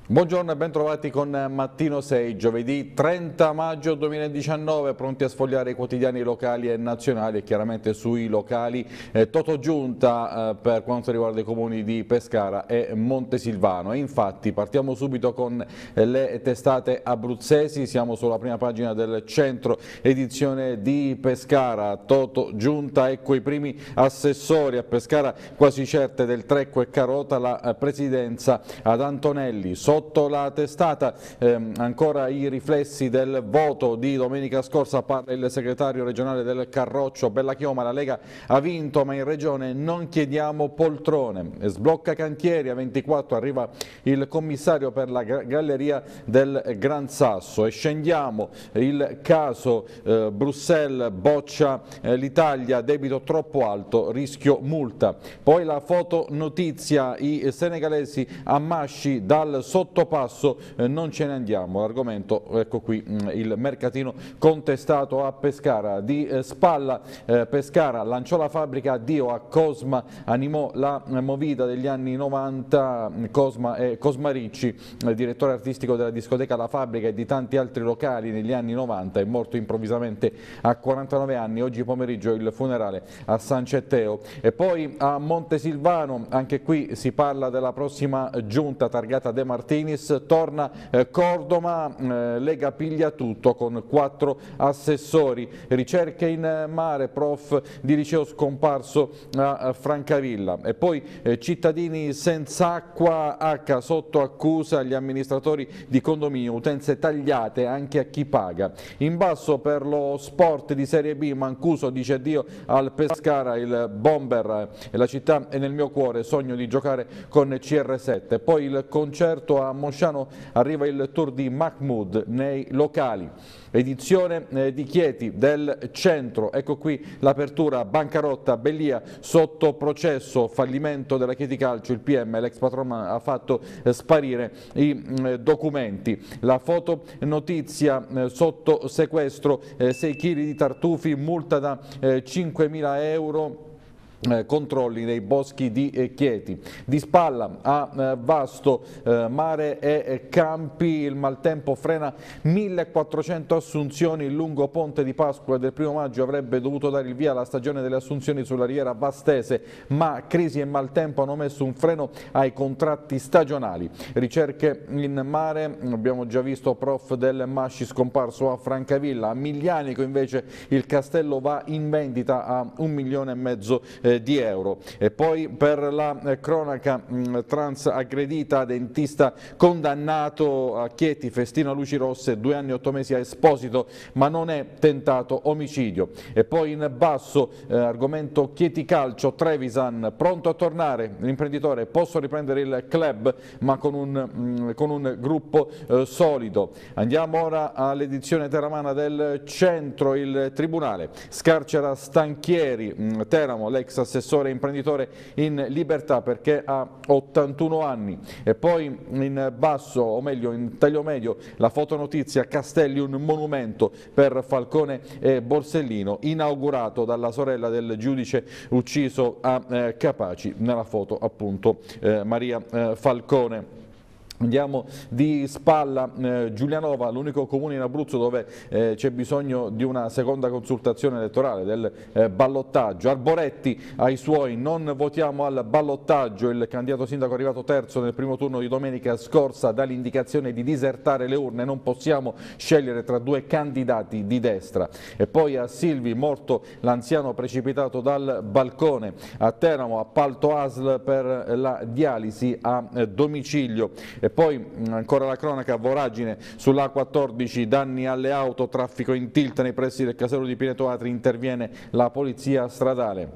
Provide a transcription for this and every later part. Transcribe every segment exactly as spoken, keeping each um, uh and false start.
Buongiorno e ben trovati con Mattino sei, giovedì trenta maggio duemiladiciannove, pronti a sfogliare i quotidiani locali e nazionali e chiaramente sui locali eh, Totogiunta eh, per quanto riguarda i comuni di Pescara e Montesilvano. E infatti partiamo subito con eh, le testate abruzzesi, siamo sulla prima pagina del centro edizione di Pescara. Totogiunta, ecco i primi assessori a Pescara, quasi certe del Trecco e Carota, la eh, presidenza ad Antonelli. Sotto la testata ehm, ancora i riflessi del voto di domenica scorsa, parla il segretario regionale del Carroccio, Bellachioma, la Lega ha vinto ma in regione non chiediamo poltrone. Sblocca cantieri, a ventiquattro arriva il commissario per la galleria del Gran Sasso e scendiamo il caso eh, Bruxelles boccia eh, l'Italia, debito troppo alto, rischio multa. Poi la foto notizia, i senegalesi a Masci dal sottopasso eh, non ce ne andiamo, l'argomento ecco qui mh, il mercatino contestato a Pescara. Di eh, spalla eh, Pescara lanciò la fabbrica, addio a Cosma, animò la eh, movida degli anni novanta, Cosma e Cosmaricci, eh, direttore artistico della discoteca La Fabbrica e di tanti altri locali negli anni novanta, è morto improvvisamente a quarantanove anni, oggi pomeriggio il funerale a San Cetteo. E poi a Montesilvano, anche qui si parla della prossima giunta targata De Martini. Torna eh, Cordoma, eh, Lega piglia tutto con quattro assessori, ricerche in mare, prof di liceo scomparso a, a Francavilla e poi eh, cittadini senza acqua, H sotto accusa gli amministratori di condominio, utenze tagliate anche a chi paga. In basso per lo sport di Serie B, Mancuso dice addio al Pescara, il bomber e la città è nel mio cuore, sogno di giocare con C R sette. Poi il concerto a Mosciano, arriva il tour di Mahmood nei locali. Edizione eh, di Chieti del centro, ecco qui l'apertura, bancarotta, Bellia sotto processo, fallimento della Chieti Calcio, il P M, l'ex patron ha fatto eh, sparire i eh, documenti. La foto notizia eh, sotto sequestro, eh, sei chili di tartufi, multa da eh, cinquemila euro. Eh, controlli nei boschi di eh, Chieti. Di spalla a eh, Vasto, eh, mare e eh, campi, il maltempo frena millequattrocento assunzioni, il lungo ponte di Pasqua del primo maggio avrebbe dovuto dare il via alla stagione delle assunzioni sulla riviera vastese, ma crisi e maltempo hanno messo un freno ai contratti stagionali. Ricerche in mare, abbiamo già visto prof del Masci scomparso a Francavilla. A Miglianico invece il castello va in vendita a un milione e mezzo eh, di euro. E poi per la eh, cronaca mh, trans aggredita, dentista condannato a Chieti, festino a luci rosse, due anni e otto mesi a Esposito, ma non è tentato omicidio. E poi in basso eh, argomento Chieti Calcio, Trevisan pronto a tornare, l'imprenditore posso riprendere il club ma con un, mh, con un gruppo eh, solido. Andiamo ora all'edizione teramana del centro, il tribunale scarcera Stanchieri, mh, Teramo, l'ex assessore imprenditore in libertà perché ha ottantuno anni. E poi in basso, o meglio in taglio medio, la fotonotizia Castelli, un monumento per Falcone e Borsellino, inaugurato dalla sorella del giudice ucciso a eh, Capaci, nella foto appunto eh, Maria eh, Falcone. Andiamo di spalla, eh, Giulianova, l'unico comune in Abruzzo dove eh, c'è bisogno di una seconda consultazione elettorale, del eh, ballottaggio. Arboretti ai suoi, non votiamo al ballottaggio, il candidato sindaco arrivato terzo nel primo turno di domenica scorsa dà l'indicazione di disertare le urne, non possiamo scegliere tra due candidati di destra. E poi a Silvi, morto l'anziano precipitato dal balcone. A Teramo, appalto A S L per la dialisi a eh, domicilio. E poi ancora la cronaca, voragine sull'A quattordici, danni alle auto, traffico in tilt nei pressi del casello di Pineto Atri, interviene la polizia stradale.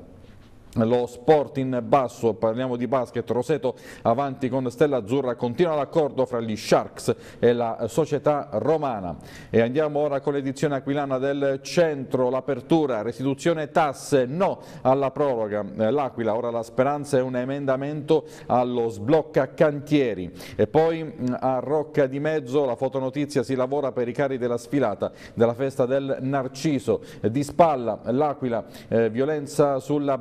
Lo sport in basso, parliamo di basket, Roseto avanti con Stella Azzurra, continua l'accordo fra gli Sharks e la società romana. E andiamo ora con l'edizione aquilana del centro, l'apertura, restituzione tasse, no alla proroga, l'Aquila, ora la speranza è un emendamento allo sblocca cantieri. E poi a Rocca di Mezzo, la fotonotizia, si lavora per i carri della sfilata della festa del Narciso. Di spalla l'Aquila, eh, violenza sulla bimba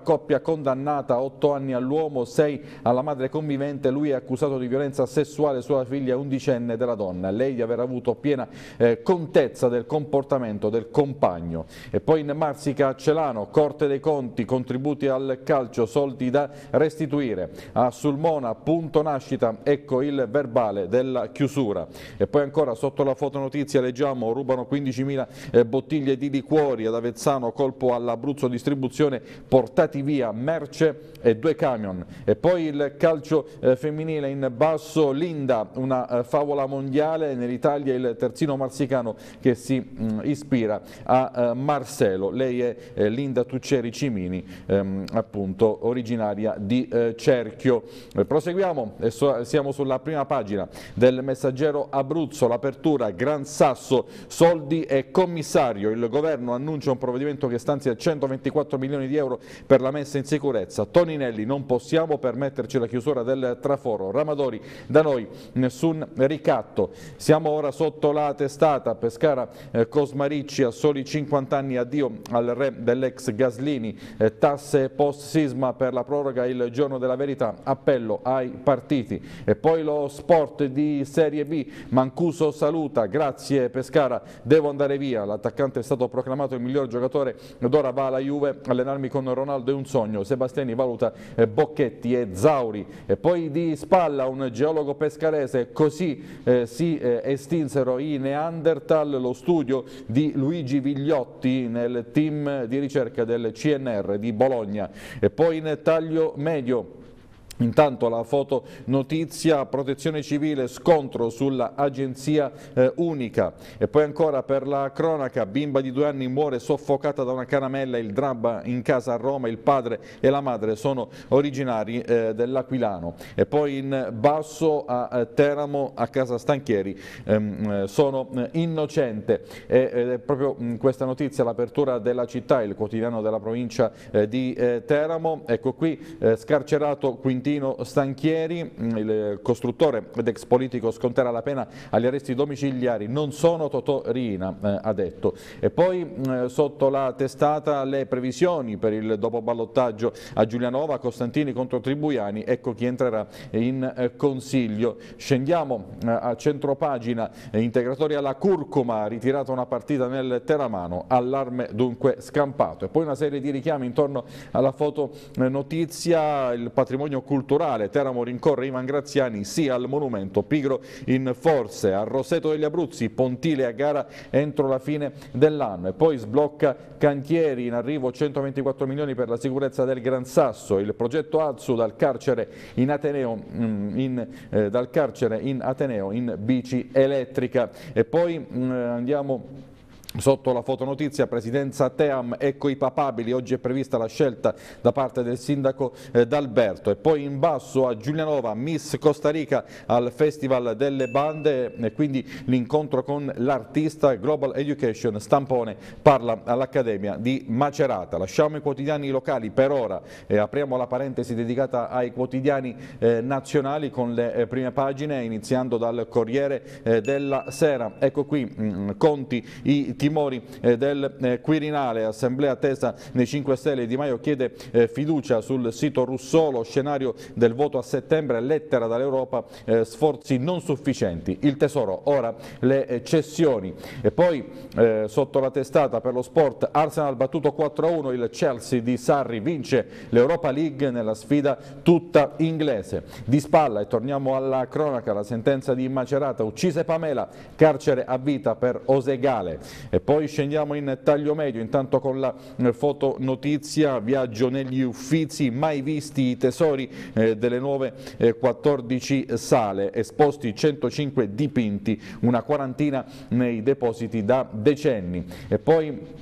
coppia condannata, otto anni all'uomo, sei alla madre convivente, lui è accusato di violenza sessuale sulla figlia undicenne della donna, lei di aver avuto piena eh, contezza del comportamento del compagno. E poi in Marsica Celano, Corte dei Conti, contributi al calcio, soldi da restituire. A Sulmona, punto nascita, ecco il verbale della chiusura. E poi ancora sotto la fotonotizia leggiamo: rubano quindicimila eh, bottiglie di liquori ad Avezzano, colpo all'Abruzzo Distribuzione, portati via merce e due camion. E poi il calcio eh, femminile in basso, Linda, una eh, favola mondiale, nell'Italia il terzino marsicano che si mh, ispira a eh, Marcelo. Lei è eh, Linda Tucceri Cimini, ehm, appunto originaria di eh, Cerchio. Eh, proseguiamo, e so, siamo sulla prima pagina del Messaggero Abruzzo, l'apertura, Gran Sasso, soldi e commissario, il governo annuncia un provvedimento che stanzia centoventiquattro milioni di euro per la messa in sicurezza. Toninelli, non possiamo permetterci la chiusura del traforo. Ramadori, da noi nessun ricatto. Siamo ora sotto la testata, Pescara eh, Cosmaricci a soli cinquanta anni, addio al re dell'ex Gaslini, eh, tasse post sisma per la proroga il giorno della verità, appello ai partiti. E poi lo sport di Serie B, Mancuso saluta, grazie Pescara, devo andare via, l'attaccante è stato proclamato il miglior giocatore ed ora va alla Juve, allenarmi con Ronaldo è un sogno, Sebastiani valuta eh, Bocchetti e Zauri. E poi di spalla un geologo pescarese, così eh, si eh, estinsero i Neanderthal, lo studio di Luigi Vigliotti nel team di ricerca del C N R di Bologna. E poi in taglio medio, intanto la foto notizia, protezione civile, scontro sulla agenzia eh, unica. E poi ancora per la cronaca, bimba di due anni muore soffocata da una caramella, il dramma in casa a Roma, il padre e la madre sono originari eh, dell'Aquilano. E poi in basso a eh, Teramo, a casa Stanchieri, ehm, sono eh, innocente. E, ed è proprio in questa notizia l'apertura della città, il quotidiano della provincia eh, di eh, Teramo. Ecco qui, eh, scarcerato Quintino Stanchieri, il costruttore ed ex politico sconterà la pena agli arresti domiciliari, non sono Totò Riina, eh, ha detto. E poi eh, sotto la testata le previsioni per il dopoballottaggio a Giulianova, Costantini contro Tribuiani, ecco chi entrerà in eh, consiglio. Scendiamo eh, a centropagina, eh, integratori alla curcuma, ritirata una partita nel Teramano, allarme dunque scampato. E poi una serie di richiami intorno alla foto eh, notizia, il patrimonio culturale, Teramo rincorre Ivan Graziani, sì al monumento, pigro in forze, a Roseto degli Abruzzi, pontile a gara entro la fine dell'anno. E poi sblocca cantieri, in arrivo centoventiquattro milioni per la sicurezza del Gran Sasso, il progetto Azzu dal carcere in Ateneo in, eh, dal carcere in Ateneo in bici elettrica. E poi mh, andiamo sotto la fotonotizia, presidenza Team, ecco i papabili, oggi è prevista la scelta da parte del sindaco eh, D'Alberto. E poi in basso a Giulianova, Miss Costa Rica al Festival delle Bande, e quindi l'incontro con l'artista, Global Education, Stampone parla all'Accademia di Macerata. Lasciamo i quotidiani locali per ora e apriamo la parentesi dedicata ai quotidiani eh, nazionali con le eh, prime pagine, iniziando dal Corriere eh, della Sera. Ecco qui mh, Conti, i timori eh, del eh, Quirinale, assemblea tesa nei cinque Stelle, Di Maio chiede eh, fiducia sul sito Russolo, scenario del voto a settembre, lettera dall'Europa, eh, sforzi non sufficienti, il Tesoro, ora le eh, cessioni. E poi eh, sotto la testata per lo sport, Arsenal battuto quattro a uno, il Chelsea di Sarri vince l'Europa League nella sfida tutta inglese. Di spalla, e torniamo alla cronaca, la sentenza di Macerata, uccise Pamela, carcere a vita per Osegale. E poi scendiamo in taglio medio, intanto con la foto notizia, viaggio negli Uffizi, mai visti i tesori eh, delle nuove eh, quattordici sale, esposti centocinque dipinti, una quarantina nei depositi da decenni. E poi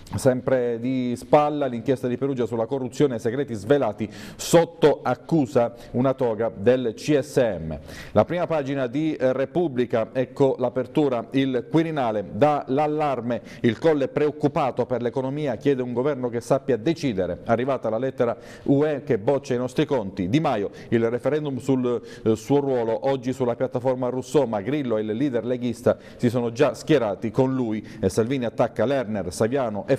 sempre di spalla, l'inchiesta di Perugia sulla corruzione e segreti svelati, sotto accusa una toga del C S M. La prima pagina di Repubblica, ecco l'apertura, il Quirinale dà l'allarme, il Colle preoccupato per l'economia, chiede un governo che sappia decidere, arrivata la lettera U E che boccia i nostri conti. Di Maio, il referendum sul eh, suo ruolo, oggi sulla piattaforma Rousseau, ma Grillo e il leader leghista si sono già schierati con lui, e Salvini attacca Lerner, Saviano e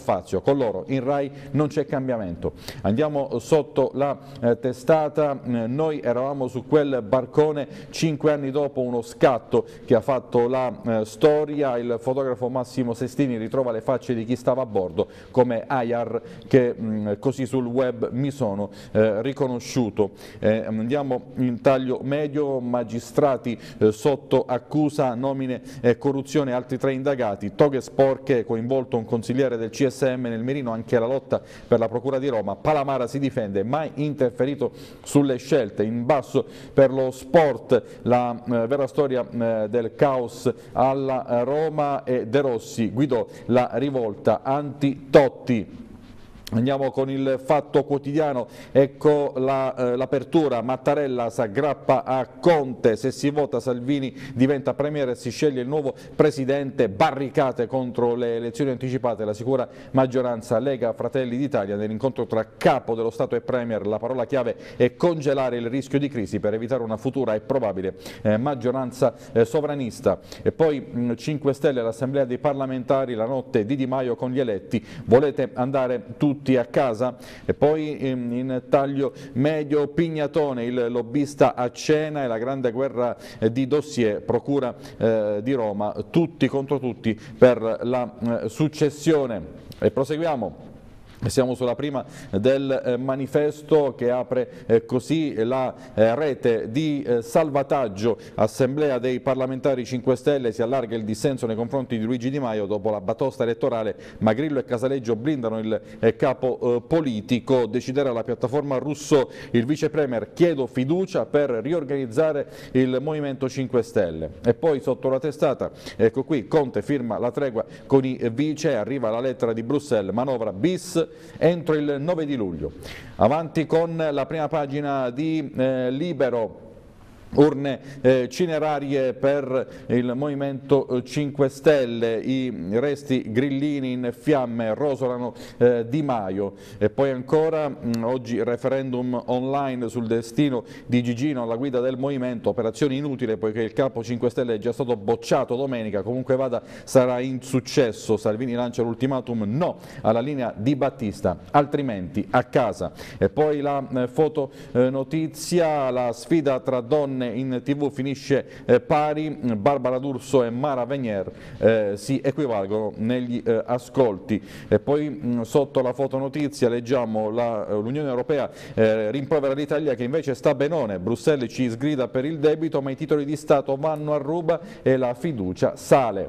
Fazio, con loro in Rai non c'è cambiamento. Andiamo sotto la eh, testata, eh, noi eravamo su quel barcone cinque anni dopo uno scatto che ha fatto la eh, storia, il fotografo Massimo Sestini ritrova le facce di chi stava a bordo come Ayar che mh, così sul web mi sono eh, riconosciuto. Eh, andiamo in taglio medio, magistrati eh, sotto accusa, nomine e corruzione, altri tre indagati, toghe sporche, coinvolto un consigliere del C S M nel mirino anche la lotta per la Procura di Roma, Palamara si difende, mai interferito sulle scelte, in basso per lo sport, la eh, vera storia eh, del caos alla eh, Roma e De Rossi guidò la rivolta anti-Totti. Andiamo con il Fatto Quotidiano, ecco l'apertura, la, eh, Mattarella s'aggrappa a Conte, se si vota Salvini diventa premier e si sceglie il nuovo presidente, barricate contro le elezioni anticipate, la sicura maggioranza Lega Fratelli d'Italia nell'incontro tra capo dello Stato e premier, la parola chiave è congelare il rischio di crisi per evitare una futura e probabile eh, maggioranza eh, sovranista. E poi mh, cinque Stelle all'Assemblea dei parlamentari, la notte di Di Maio con gli eletti, volete andare tutti a casa? E poi in taglio medio Pignatone, il lobbista a cena e la grande guerra di dossier, procura eh, di Roma, tutti contro tutti per la eh, successione. E proseguiamo. Siamo sulla prima del eh, manifesto che apre eh, così la eh, rete di eh, salvataggio, Assemblea dei parlamentari cinque Stelle, si allarga il dissenso nei confronti di Luigi Di Maio dopo la batosta elettorale, ma Grillo e Casaleggio blindano il eh, capo eh, politico, deciderà la piattaforma Rousseau, il vice premier chiedo fiducia per riorganizzare il Movimento cinque Stelle. E poi sotto la testata, ecco qui, Conte firma la tregua con i vice, arriva la lettera di Bruxelles, manovra bis entro il nove di luglio. Avanti con la prima pagina di eh, Libero. Urne eh, cinerarie per il Movimento cinque Stelle, i resti grillini in fiamme rosolano eh, Di Maio. E poi ancora mh, oggi referendum online sul destino di Gigino alla guida del Movimento, operazione inutile poiché il capo cinque Stelle è già stato bocciato domenica, comunque vada sarà insuccesso, Salvini lancia l'ultimatum no alla linea di Battista, altrimenti a casa. E poi la eh, foto eh, notizia, la sfida tra donne in tv finisce eh, pari, Barbara D'Urso e Mara Venier eh, si equivalgono negli eh, ascolti. E poi mh, sotto la fotonotizia leggiamo l'Unione Europea eh, rimprovera l'Italia che invece sta benone, Bruxelles ci sgrida per il debito ma i titoli di Stato vanno a ruba e la fiducia sale.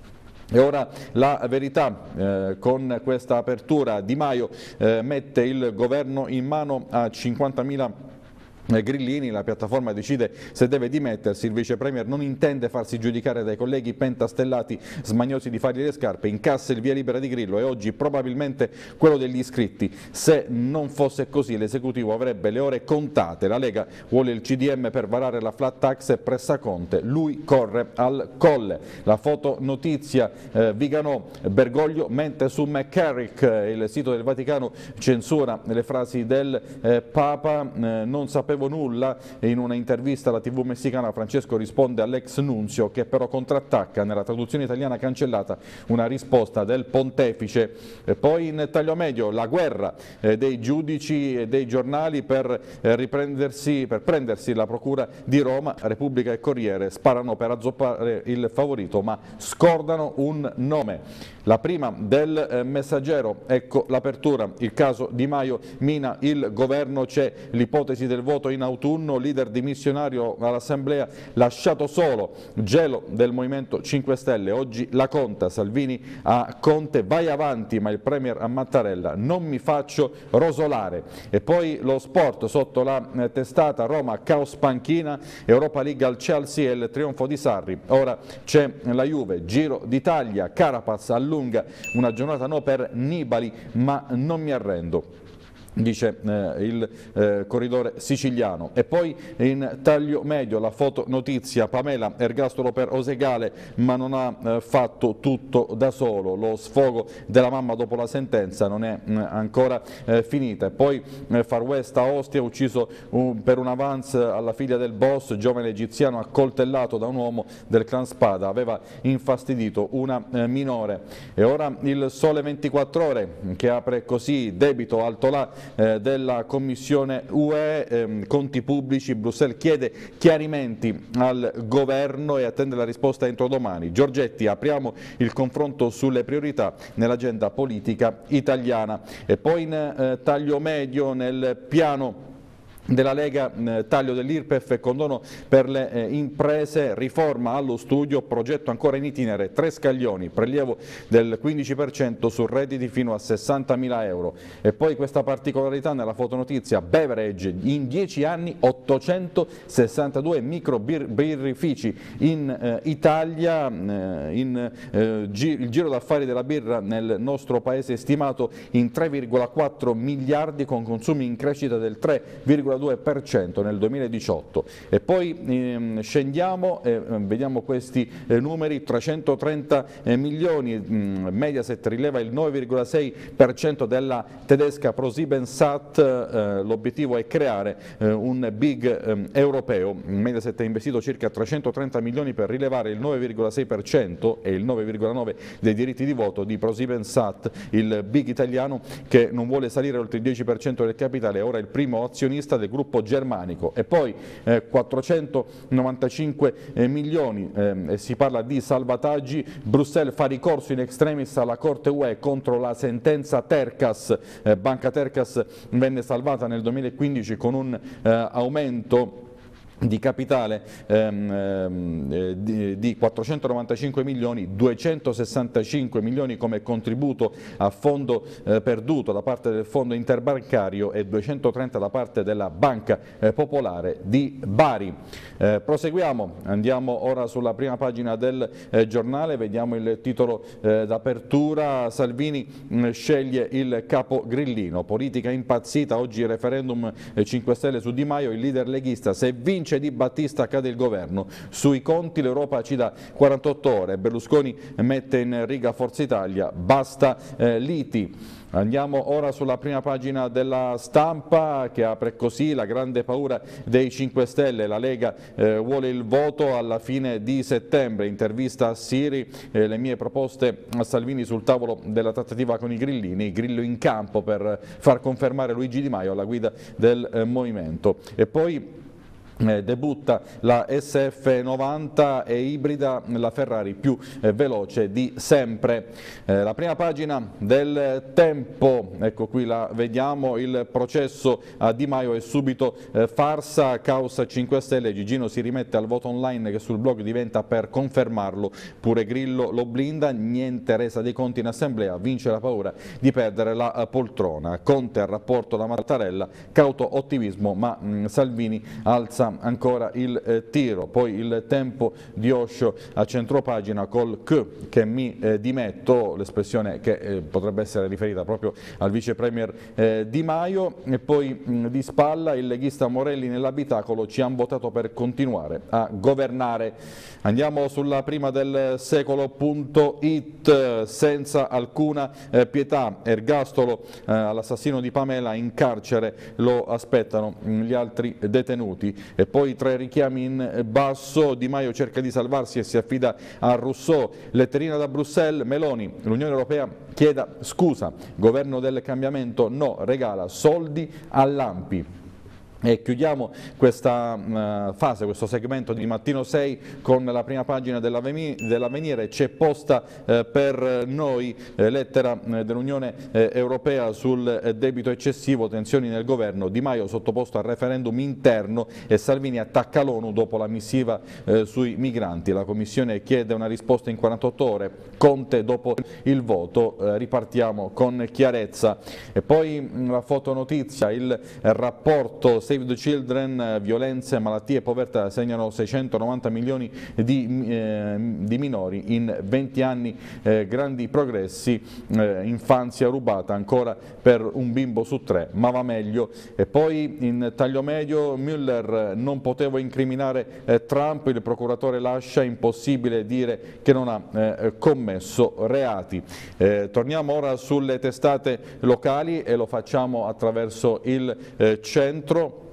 E ora la verità, eh, con questa apertura Di Maio eh, mette il governo in mano a cinquantamila grillini, la piattaforma decide se deve dimettersi, il vice premier non intende farsi giudicare dai colleghi pentastellati smagnosi di fargli le scarpe, incassa il via libera di Grillo e oggi probabilmente quello degli iscritti. Se non fosse così l'esecutivo avrebbe le ore contate, la Lega vuole il C D M per varare la flat tax e pressa Conte, lui corre al colle. La foto notizia, eh, Viganò, Bergoglio mente su McCarrick, il sito del Vaticano censura le frasi del eh, Papa, eh, non sapevo nulla, e in una intervista alla tivù messicana Francesco risponde all'ex nunzio che però contrattacca, nella traduzione italiana cancellata una risposta del pontefice. E poi in taglio medio la guerra eh, dei giudici e dei giornali per, eh, riprendersi, per prendersi la procura di Roma, Repubblica e Corriere sparano per azzoppare il favorito ma scordano un nome. La prima del eh, Messaggero, ecco l'apertura, il caso Di Maio mina il governo, c'è l'ipotesi del voto in autunno, leader dimissionario all'Assemblea lasciato solo, gelo del Movimento cinque Stelle, oggi la conta, Salvini a Conte, vai avanti ma il premier a Mattarella, non mi faccio rosolare. E poi lo sport sotto la eh, testata, Roma caos panchina, Europa League al Chelsea e il trionfo di Sarri, ora c'è la Juve, Giro d'Italia, Carapaz allunga, una giornata no per Nibali ma non mi arrendo. dice eh, il eh, corridore siciliano. E poi in taglio medio la foto notizia: Pamela, ergastolo per Osegale, ma non ha eh, fatto tutto da solo, lo sfogo della mamma dopo la sentenza non è mh, ancora eh, finita. E poi eh, Far West a Ostia, ucciso un, per un avance alla figlia del boss, giovane egiziano accoltellato da un uomo del clan Spada, aveva infastidito una eh, minore. E ora il Sole ventiquattro Ore che apre così: debito alto là Eh, della Commissione U E, ehm, conti pubblici, Bruxelles chiede chiarimenti al governo e attende la risposta entro domani. Giorgetti, apriamo il confronto sulle priorità nell'agenda politica italiana. E poi in eh, taglio medio nel piano della Lega, eh, taglio dell'I R P E F e condono per le eh, imprese, riforma allo studio, progetto ancora in itinere, tre scaglioni, prelievo del quindici per cento su redditi fino a sessantamila euro. E poi questa particolarità nella fotonotizia: beverage, in dieci anni ottocentosessantadue microbirrifici in eh, Italia, eh, in, eh, gi il giro d'affari della birra nel nostro paese è stimato in tre virgola quattro miliardi, con consumi in crescita del tre virgola due per cento nel duemiladiciotto. E poi ehm, scendiamo e eh, vediamo questi eh, numeri: trecentotrenta eh, milioni, mh, Mediaset rileva il nove virgola sei per cento della tedesca ProSiebenSat, eh, l'obiettivo è creare eh, un big eh, europeo. Mediaset ha investito circa trecentotrenta milioni per rilevare il nove virgola sei per cento e il nove virgola nove per cento dei diritti di voto di ProSiebenSat, il big italiano che non vuole salire oltre il dieci per cento del capitale, è ora il primo azionista del gruppo germanico. E poi eh, quattrocentonovantacinque eh, milioni, eh, si parla di salvataggi, Bruxelles fa ricorso in extremis alla Corte U E contro la sentenza Tercas, eh, Banca Tercas venne salvata nel duemilaquindici con un eh, aumento di capitale ehm, eh, di, di quattrocentonovantacinque milioni, duecentosessantacinque milioni come contributo a fondo eh, perduto da parte del fondo interbancario e duecentotrenta da parte della Banca eh, Popolare di Bari. Eh, proseguiamo, andiamo ora sulla prima pagina del eh, giornale, vediamo il titolo eh, d'apertura: Salvini mh, sceglie il capo grillino, politica impazzita, oggi referendum eh, cinque Stelle su Di Maio, il leader leghista: se vince Di Battista cade il governo, sui conti l'Europa ci dà quarantotto ore, Berlusconi mette in riga Forza Italia, basta eh, liti. Andiamo ora sulla prima pagina della Stampa che apre così: la grande paura dei cinque Stelle, la Lega eh, vuole il voto alla fine di settembre, intervista a Siri, eh, le mie proposte a Salvini sul tavolo della trattativa con i grillini, Grillo in campo per far confermare Luigi Di Maio alla guida del eh, movimento. E poi Eh, debutta la S F novanta e ibrida la Ferrari più eh, veloce di sempre. Eh, la prima pagina del Tempo, ecco qui la vediamo: il processo a Di Maio è subito eh, farsa, causa cinque Stelle, Gigino si rimette al voto online che sul blog diventa per confermarlo, pure Grillo lo blinda, niente resa dei conti in assemblea, vince la paura di perdere la eh, poltrona, Conte al rapporto da Mattarella, cauto ottimismo ma mh, Salvini alza ancora il eh, tiro. Poi il Tempo di Osho a centropagina col Q che mi eh, dimetto, l'espressione che eh, potrebbe essere riferita proprio al vice premier eh, Di Maio. E poi mh, di spalla il leghista Morelli nell'abitacolo: ci hanno votato per continuare a governare. Andiamo sulla prima del secolo punto it, senza alcuna eh, pietà, ergastolo eh, all'assassino di Pamela, in carcere lo aspettano mh, gli altri detenuti. E poi tre richiami in basso: Di Maio cerca di salvarsi e si affida a Rousseau, letterina da Bruxelles, Meloni, l'Unione Europea chieda scusa, governo del cambiamento no, regala soldi all'Ampi. E chiudiamo questa uh, fase, questo segmento di Mattino sei con la prima pagina dell'Avvenire. C'è posta eh, per noi, eh, lettera eh, dell'Unione eh, Europea sul eh, debito eccessivo, tensioni nel governo, Di Maio sottoposto al referendum interno e Salvini attacca l'ONU dopo la missiva eh, sui migranti. La Commissione chiede una risposta in quarantotto ore, Conte dopo il voto, eh, ripartiamo con chiarezza. E poi mh, la fotonotizia, il rapporto Save the Children, violenze, malattie e povertà segnano seicentonovanta milioni di, eh, di minori in venti anni, eh, grandi progressi, eh, infanzia rubata ancora per un bimbo su tre, ma va meglio. E poi in taglio medio Mueller, non potevo incriminare eh, Trump, il procuratore lascia, impossibile dire che non ha eh, commesso reati. Eh, torniamo ora sulle testate locali e lo facciamo attraverso il eh, centro.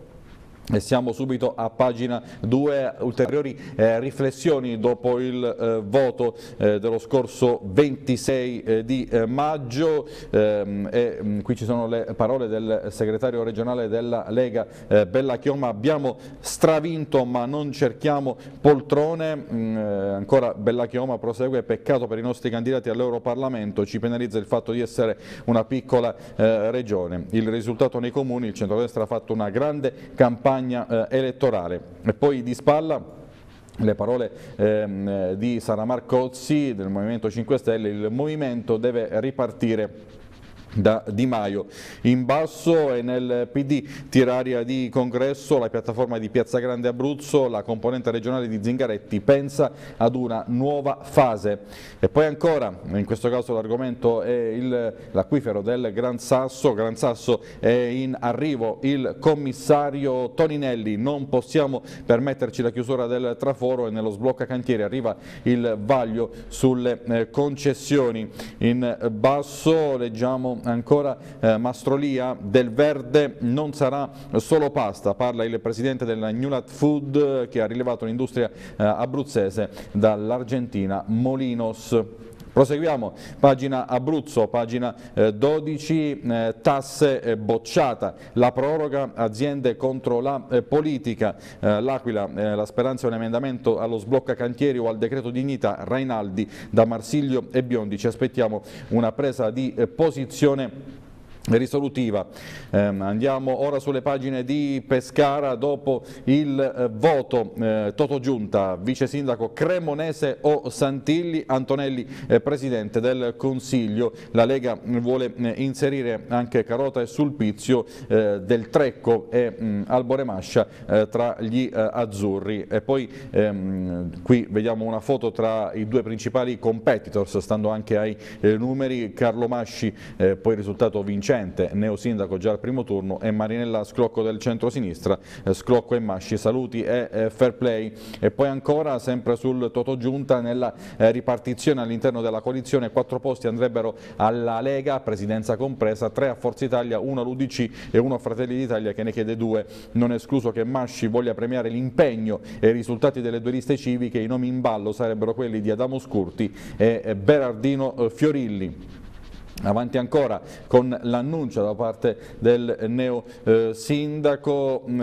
E siamo subito a pagina due, ulteriori eh, riflessioni dopo il eh, voto eh, dello scorso ventisei eh, di eh, maggio ehm, e mh, qui ci sono le parole del segretario regionale della Lega eh, Bellachioma: abbiamo stravinto ma non cerchiamo poltrone. Mh, eh, ancora Bellachioma prosegue: peccato per i nostri candidati all'Europarlamento, ci penalizza il fatto di essere una piccola eh, regione. Il risultato nei comuni, il centrodestra ha fatto una grande campagna elettorale. E poi di spalla le parole ehm, di Sara Marcozzi del Movimento cinque Stelle: il movimento deve ripartire da Di Maio. In basso e nel P D tiraria di congresso, la piattaforma di Piazza Grande Abruzzo, la componente regionale di Zingaretti pensa ad una nuova fase. E poi ancora, in questo caso l'argomento è l'acquifero del Gran Sasso. Gran Sasso è in arrivo il commissario Toninelli, non possiamo permetterci la chiusura del traforo, e nello sblocca cantieri arriva il vaglio sulle eh, concessioni. In basso leggiamo ancora eh, Mastrolia: del verde non sarà solo pasta, parla il presidente della Newlat Food che ha rilevato l'industria eh, abruzzese dall'Argentina Molinos. Proseguiamo, pagina Abruzzo, pagina eh, dodici, eh, tasse eh, bocciata, la proroga, aziende contro la eh, politica, eh, l'Aquila, eh, la speranza è un emendamento allo sblocca cantieri o al decreto dignità, Rainaldi da Marsiglio e Biondi, ci aspettiamo una presa di eh, posizione risolutiva. Eh, andiamo ora sulle pagine di Pescara. Dopo il eh, voto eh, Toto Giunta, vice sindaco Cremonese o Santilli, Antonelli eh, presidente del Consiglio. La Lega vuole eh, inserire anche Carota e Sulpizio, eh, Del Trecco e mh, Alboremascia eh, tra gli eh, azzurri. E poi ehm, qui vediamo una foto tra i due principali competitors, stando anche ai eh, numeri. Carlo Masci, eh, poi risultato vincente, neosindaco già al primo turno, e Marinella Sclocco del centro-sinistra. eh, Sclocco e Masci, saluti e eh, fair play. E poi ancora, sempre sul Toto Giunta, nella eh, ripartizione all'interno della coalizione, quattro posti andrebbero alla Lega, presidenza compresa, tre a Forza Italia, uno all'U D C e uno a Fratelli d'Italia che ne chiede due. Non è escluso che Masci voglia premiare l'impegno e i risultati delle due liste civiche. I nomi in ballo sarebbero quelli di Adamo Scurti e eh, Berardino eh, Fiorilli. Avanti ancora con l'annuncio da parte del neo eh, sindaco eh,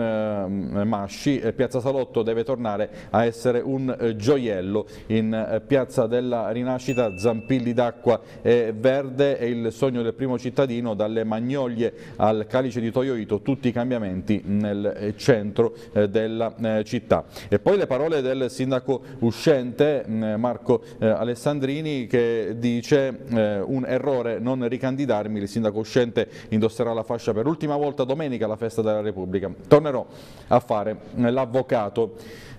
Masci: eh, Piazza Salotto deve tornare a essere un eh, gioiello. In eh, Piazza della Rinascita, Zampilli d'acqua e verde è il sogno del primo cittadino, dalle Magnolie al Calice di Toyoito, tutti i cambiamenti nel eh, centro eh, della eh, città. E poi le parole del sindaco uscente eh, Marco eh, Alessandrini, che dice eh, un errore non ricandidarmi, il sindaco uscente indosserà la fascia per l'ultima volta domenica alla festa della Repubblica, tornerò a fare l'avvocato.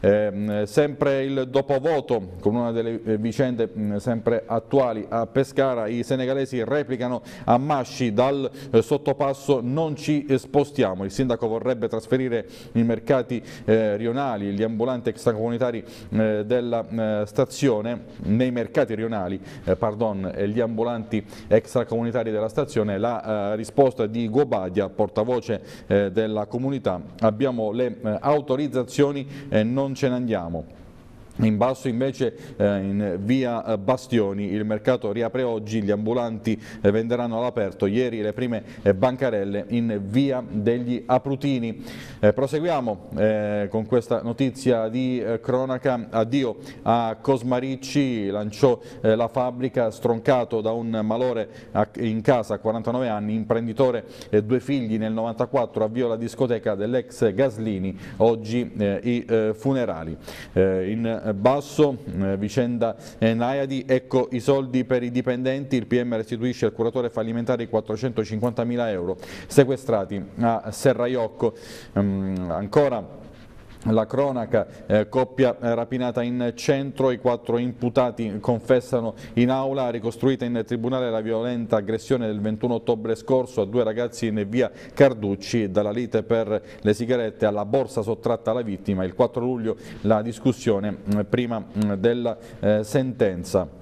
Eh, sempre il dopovoto, con una delle vicende mh, sempre attuali a Pescara, i senegalesi replicano a Masci: dal eh, sottopasso non ci spostiamo. Il sindaco vorrebbe trasferire i mercati eh, rionali, gli ambulanti extracomunitari eh, della eh, stazione, nei mercati rionali, eh, pardon, e gli ambulanti extracomunitari della stazione. La eh, risposta di Guobadia, portavoce eh, della comunità: abbiamo le eh, autorizzazioni e non ce ne andiamo. In basso invece eh, in via Bastioni il mercato riapre oggi, gli ambulanti eh, venderanno all'aperto, ieri le prime eh, bancarelle in via degli Aprutini. Eh, proseguiamo eh, con questa notizia di eh, cronaca: addio a Cosmaricci, lanciò eh, la fabbrica, stroncato da un malore a, in casa a quarantanove anni, imprenditore e eh, due figli nel novantaquattro, avviò la discoteca dell'ex Gaslini, oggi eh, i eh, funerali. Eh, in basso, eh, vicenda eh, Naiadi, ecco i soldi per i dipendenti, il P M restituisce al curatore fallimentare quattrocentocinquantamila euro sequestrati a Serraiocco. Um, ancora la cronaca, eh, coppia rapinata in centro, i quattro imputati confessano in aula, ricostruita in tribunale la violenta aggressione del ventuno ottobre scorso a due ragazzi in via Carducci, dalla lite per le sigarette alla borsa sottratta alla vittima. Il quattro luglio la discussione eh, prima mh, della eh, sentenza.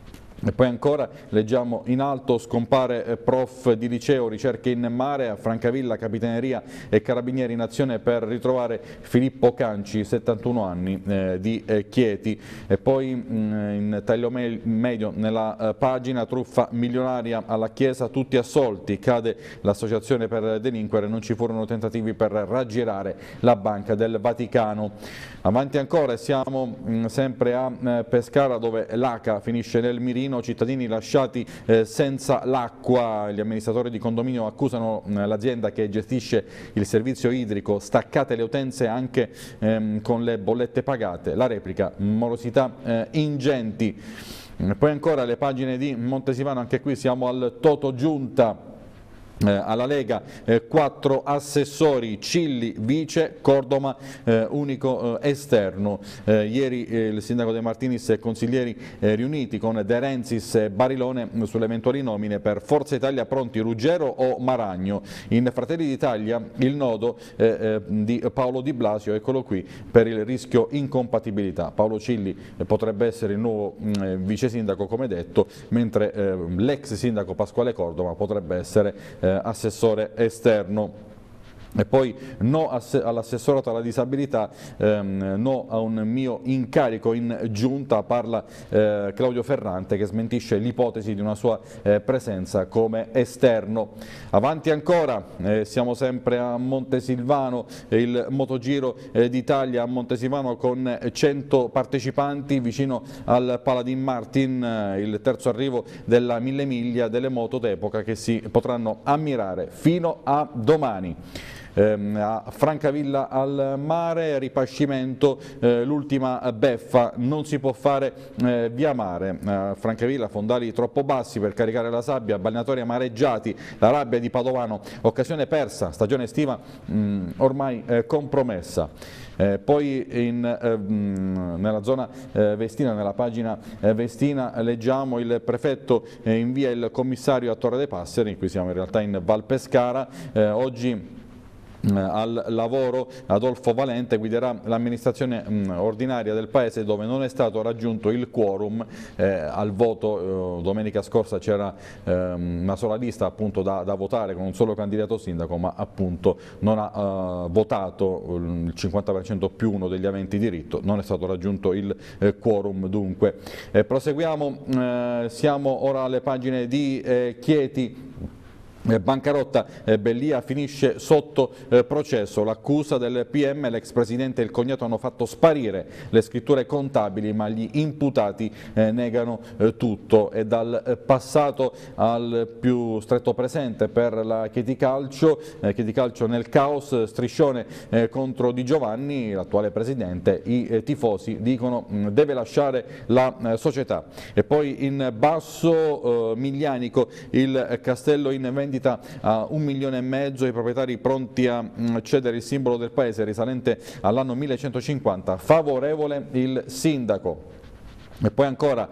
E poi ancora leggiamo in alto, scompare prof di liceo, ricerche in mare, a Francavilla Capitaneria e Carabinieri in azione per ritrovare Filippo Canci, settantuno anni, eh, di eh, Chieti. E poi mh, in taglio me medio nella eh, pagina, truffa milionaria alla Chiesa, tutti assolti, cade l'associazione per delinquere, non ci furono tentativi per raggirare la Banca del Vaticano. Avanti ancora, siamo mh, sempre a eh, Pescara, dove l'A C A finisce nel mirino, cittadini lasciati eh, senza l'acqua. Gli amministratori di condominio accusano eh, l'azienda che gestisce il servizio idrico, staccate le utenze anche ehm, con le bollette pagate. La replica, morosità eh, ingenti. Poi ancora le pagine di Montesivano, anche qui siamo al Toto Giunta. Eh, alla Lega eh, quattro assessori, Cilli vice, Cordoma eh, unico eh, esterno. Eh, ieri eh, il sindaco De Martinis e consiglieri eh, riuniti con De Renzis e Barilone sulle eventuali nomine per Forza Italia, pronti Ruggero o Maragno. In Fratelli d'Italia il nodo eh, eh, di Paolo Di Blasio, eccolo qui, per il rischio incompatibilità. Paolo Cilli eh, potrebbe essere il nuovo mh, vice sindaco, come detto, mentre eh, l'ex sindaco Pasquale Cordoma potrebbe essere eh, assessore esterno. E poi no all'assessorato alla disabilità, ehm, no a un mio incarico in giunta, parla eh, Claudio Ferrante, che smentisce l'ipotesi di una sua eh, presenza come esterno. Avanti ancora, eh, siamo sempre a Montesilvano, il Motogiro eh, d'Italia a Montesilvano con cento partecipanti vicino al Paladin Martin, eh, il terzo arrivo della Mille Miglia delle moto d'epoca che si potranno ammirare fino a domani. A Francavilla al mare, ripascimento, eh, l'ultima beffa, non si può fare eh, via mare. A Francavilla fondali troppo bassi per caricare la sabbia, balneatori amareggiati, la rabbia di Padovano, occasione persa, stagione estiva mh, ormai eh, compromessa. Eh, poi in, eh, mh, nella zona eh, Vestina, nella pagina eh, Vestina, leggiamo il prefetto eh, invia il commissario a Torre dei Passeri, qui siamo in realtà in Val Pescara, eh, oggi al lavoro Adolfo Valente guiderà l'amministrazione ordinaria del paese, dove non è stato raggiunto il quorum eh, al voto. Eh, domenica scorsa c'era eh, una sola lista appunto da, da votare con un solo candidato sindaco, ma appunto non ha eh, votato il cinquanta per cento più uno degli aventi diritto, non è stato raggiunto il eh, quorum dunque. Eh, proseguiamo, eh, siamo ora alle pagine di eh, Chieti. Bancarotta, eh, Bellia finisce sotto eh, processo, l'accusa del P M, l'ex presidente e il cognato hanno fatto sparire le scritture contabili, ma gli imputati eh, negano eh, tutto. E dal eh, passato al più stretto presente per la Chieti Calcio, eh, Chieti Calcio nel caos, striscione eh, contro Di Giovanni, l'attuale presidente, i eh, tifosi dicono mh, deve lasciare la eh, società. E poi in basso eh, Miglianico, il castello in vendita a un milione e mezzo, i proprietari pronti a cedere il simbolo del paese risalente all'anno millecentocinquanta, favorevole il sindaco. E poi ancora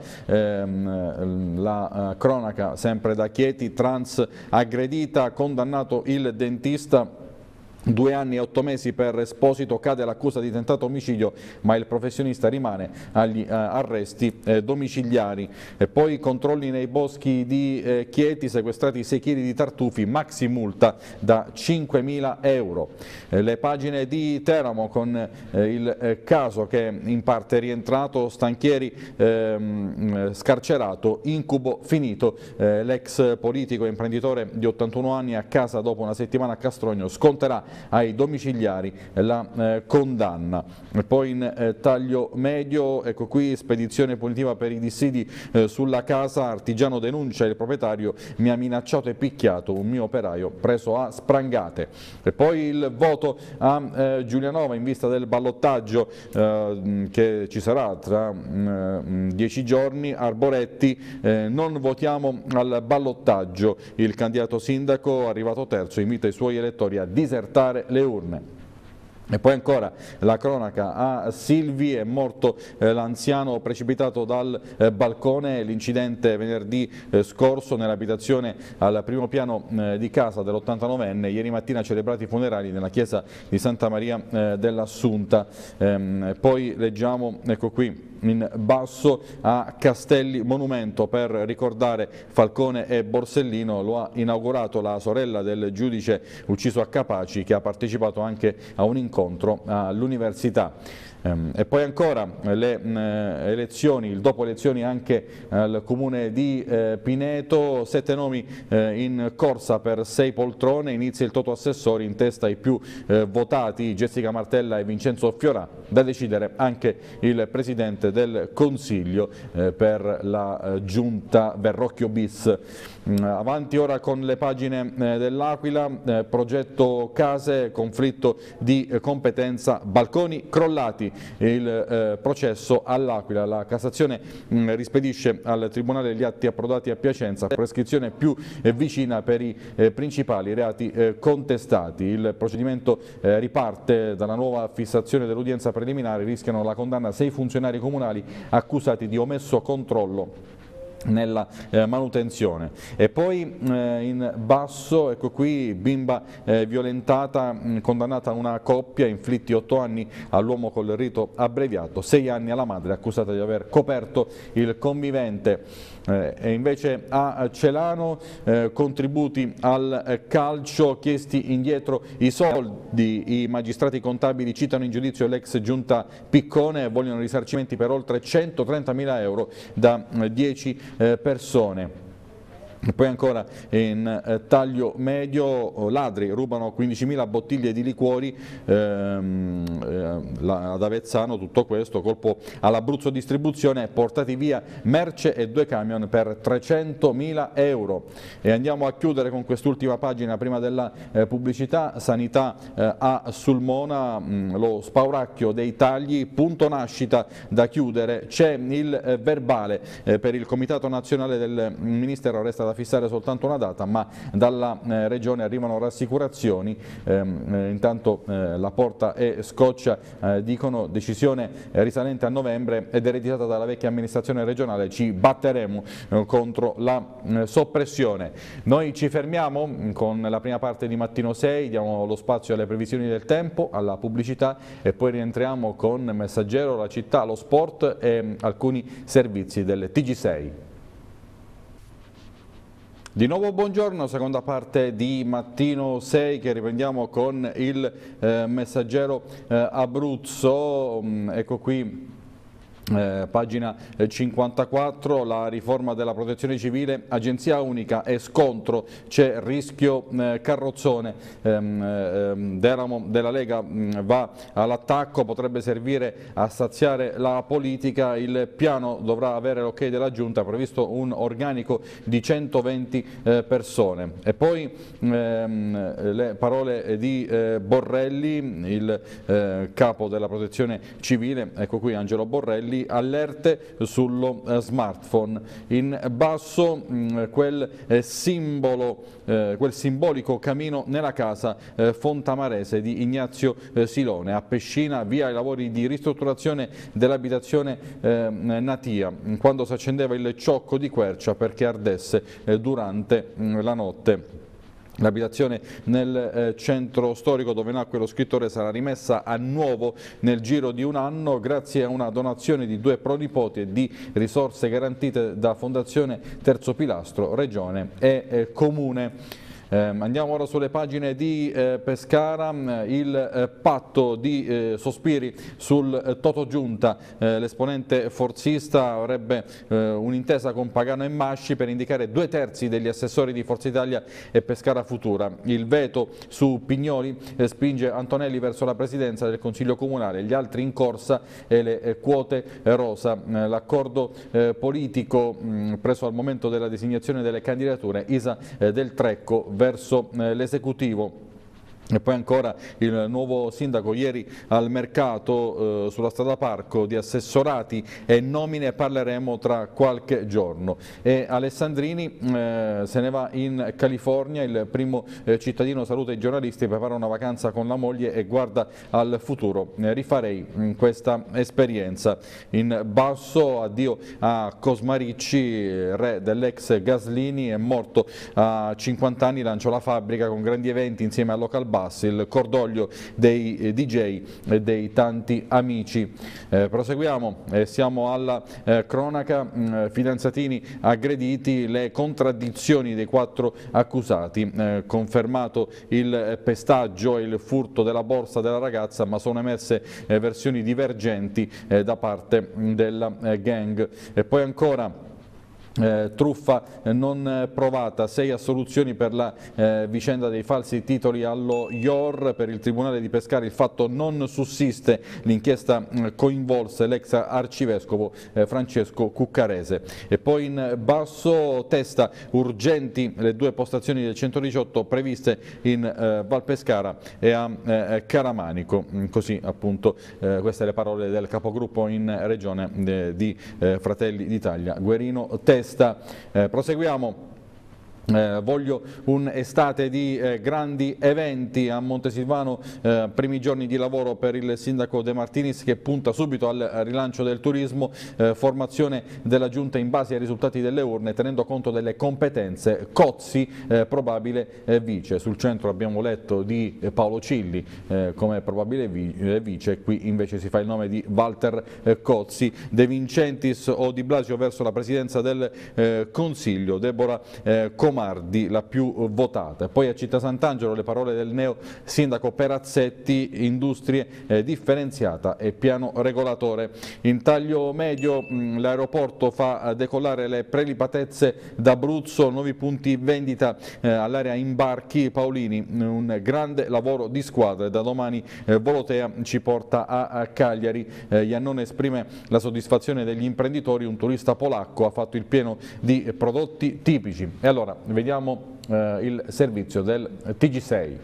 ehm, la eh, cronaca sempre da Chieti, trans aggredita, condannato il dentista. Due anni e otto mesi per Esposito, cade l'accusa di tentato omicidio, ma il professionista rimane agli eh, arresti eh, domiciliari. E poi controlli nei boschi di eh, Chieti, sequestrati sei chili di tartufi, maxi multa da cinquemila euro. Eh, le pagine di Teramo con eh, il eh, caso che in parte è rientrato, Stanchieri ehm, scarcerato, incubo finito, eh, l'ex politico e imprenditore di ottantuno anni a casa dopo una settimana a Castrogno sconterà ai domiciliari la eh, condanna. E poi in eh, taglio medio, ecco qui, spedizione punitiva per i dissidi eh, sulla casa, artigiano denuncia il proprietario, mi ha minacciato e picchiato un mio operaio preso a sprangate. E poi il voto a eh, Giulianova in vista del ballottaggio eh, che ci sarà tra eh, dieci giorni. Arboretti, eh, non votiamo al ballottaggio, il candidato sindaco arrivato terzo invita i suoi elettori a disertare le urne. E poi ancora la cronaca a Silvi, è morto eh, l'anziano precipitato dal eh, balcone, l'incidente venerdì eh, scorso nell'abitazione al primo piano eh, di casa dell'ottantanovenne, ieri mattina celebrati i funerali nella chiesa di Santa Maria eh, dell'Assunta. Ehm, poi leggiamo, ecco qui, in basso a Castelli, monumento per ricordare Falcone e Borsellino, lo ha inaugurato la sorella del giudice ucciso a Capaci, che ha partecipato anche a un incontro all'università. E poi ancora le elezioni, il dopo elezioni anche al comune di Pineto, sette nomi in corsa per sei poltrone, inizia il toto assessori, in testa i più votati Jessica Martella e Vincenzo Fiorà, da decidere anche il presidente del Consiglio per la giunta Verrocchio bis. Avanti ora con le pagine dell'Aquila, progetto case, conflitto di competenza, balconi crollati. Il eh, processo all'Aquila, la Cassazione mh, rispedisce al Tribunale gli atti approdati a Piacenza, prescrizione più eh, vicina per i eh, principali reati eh, contestati. Il procedimento eh, riparte dalla nuova fissazione dell'udienza preliminare, rischiano la condanna sei funzionari comunali accusati di omesso controllo nella eh, manutenzione. E poi eh, in basso, ecco qui, bimba eh, violentata, mh, condannata a una coppia, inflitti otto anni all'uomo col rito abbreviato, sei anni alla madre accusata di aver coperto il convivente. Eh, e invece a Celano, eh, contributi al eh, calcio, chiesti indietro i soldi, i magistrati contabili citano in giudizio l'ex giunta Piccone, vogliono risarcimenti per oltre centotrentamila euro da eh, dieci eh, persone. E poi ancora in eh, taglio medio, ladri rubano quindicimila bottiglie di liquori ehm, eh, ad Avezzano, tutto questo, colpo all'Abruzzo Distribuzione, portati via merce e due camion per trecentomila euro. E andiamo a chiudere con quest'ultima pagina prima della eh, pubblicità, sanità eh, a Sulmona, mh, lo spauracchio dei tagli, punto nascita da chiudere, c'è il eh, verbale eh, per il Comitato Nazionale del Ministero, resta da fissare soltanto una data, ma dalla eh, Regione arrivano rassicurazioni, ehm, eh, intanto eh, la Porta e Scoccia eh, dicono decisione eh, risalente a novembre ed ereditata dalla vecchia amministrazione regionale, ci batteremo eh, contro la eh, soppressione. Noi ci fermiamo con la prima parte di Mattino sei, diamo lo spazio alle previsioni del tempo, alla pubblicità e poi rientriamo con Messaggero, la città, lo sport e alcuni servizi del T G sei. Di nuovo buongiorno, seconda parte di Mattino sei che riprendiamo con il eh, Messaggero eh, Abruzzo, mm, ecco qui. Eh, pagina cinquantaquattro, la riforma della protezione civile, agenzia unica e scontro, c'è rischio eh, carrozzone, ehm, ehm, Deramo della Lega mh, va all'attacco, potrebbe servire a saziare la politica, il piano dovrà avere l'ok della Giunta, previsto un organico di centoventi eh, persone. E poi ehm, le parole di eh, Borrelli, il eh, capo della protezione civile, ecco qui Angelo Borrelli, allerte sullo eh, smartphone. In basso mh, quel eh, simbolo, eh, quel simbolico camino nella casa eh, fontamarese di Ignazio eh, Silone. A Pescina via i lavori di ristrutturazione dell'abitazione eh, Natia, quando si accendeva il ciocco di quercia perché ardesse eh, durante mh, la notte. L'abitazione nel eh, centro storico dove nacque lo scrittore sarà rimessa a nuovo nel giro di un anno grazie a una donazione di due pronipoti e di risorse garantite da Fondazione Terzo Pilastro, Regione e eh, Comune. Eh, andiamo ora sulle pagine di eh, Pescara, il eh, patto di eh, sospiri sul eh, Toto Giunta, eh, l'esponente forzista avrebbe eh, un'intesa con Pagano e Masci per indicare due terzi degli assessori di Forza Italia e Pescara Futura. Il veto su Pignoli eh, spinge Antonelli verso la presidenza del Consiglio Comunale, gli altri in corsa e le eh, quote eh, rosa. Eh, l'accordo eh, politico mh, preso al momento della designazione delle candidature, Isa eh, del Trecco verso eh, l'esecutivo. E poi ancora il nuovo sindaco ieri al mercato eh, sulla strada Parco di assessorati e nomine parleremo tra qualche giorno. E Alessandrini eh, se ne va in California, il primo eh, cittadino saluta i giornalisti, prepara una vacanza con la moglie e guarda al futuro. Eh, rifarei in questa esperienza. In basso addio a Cosmaricci, re dell'ex Gaslini, è morto a cinquanta anni, lanciò la fabbrica con grandi eventi insieme al local Bass, il cordoglio dei eh, D J e dei tanti amici. Eh, proseguiamo, eh, siamo alla eh, cronaca, mh, fidanzatini aggrediti, le contraddizioni dei quattro accusati, eh, confermato il pestaggio e il furto della borsa della ragazza, ma sono emerse eh, versioni divergenti eh, da parte della eh, gang. E poi ancora Eh, truffa eh, non provata, sei assoluzioni per la eh, vicenda dei falsi titoli allo I O R. Per il Tribunale di Pescara il fatto non sussiste, l'inchiesta eh, coinvolse l'ex arcivescovo eh, Francesco Cuccarese. E poi in basso, testa, urgenti le due postazioni del centodiciotto previste in eh, Val Pescara e a eh, Caramanico. Così appunto eh, queste le parole del capogruppo in regione eh, di eh, Fratelli d'Italia, Guerino Testa. Eh, proseguiamo. Eh, voglio un'estate di eh, grandi eventi a Montesilvano, eh, primi giorni di lavoro per il sindaco De Martinis che punta subito al rilancio del turismo, eh, formazione della giunta in base ai risultati delle urne tenendo conto delle competenze. Cozzi eh, probabile eh, vice, sul centro abbiamo letto di eh, Paolo Cilli eh, come probabile vi eh, vice, qui invece si fa il nome di Walter eh, Cozzi. De Vincentis o Di Blasio verso la presidenza del eh, Consiglio, Deborah eh, Mardi la più votata. Poi a Città Sant'Angelo le parole del neo sindaco Perazzetti, industrie eh, differenziata e piano regolatore. In taglio medio l'aeroporto fa decollare le prelipatezze d'Abruzzo, nuovi punti vendita eh, all'area imbarchi Paolini, un grande lavoro di squadra. Da domani eh, Volotea ci porta a, a Cagliari. eh, Iannone esprime la soddisfazione degli imprenditori, un turista polacco ha fatto il pieno di prodotti tipici. E allora vediamo eh, il servizio del T G sei.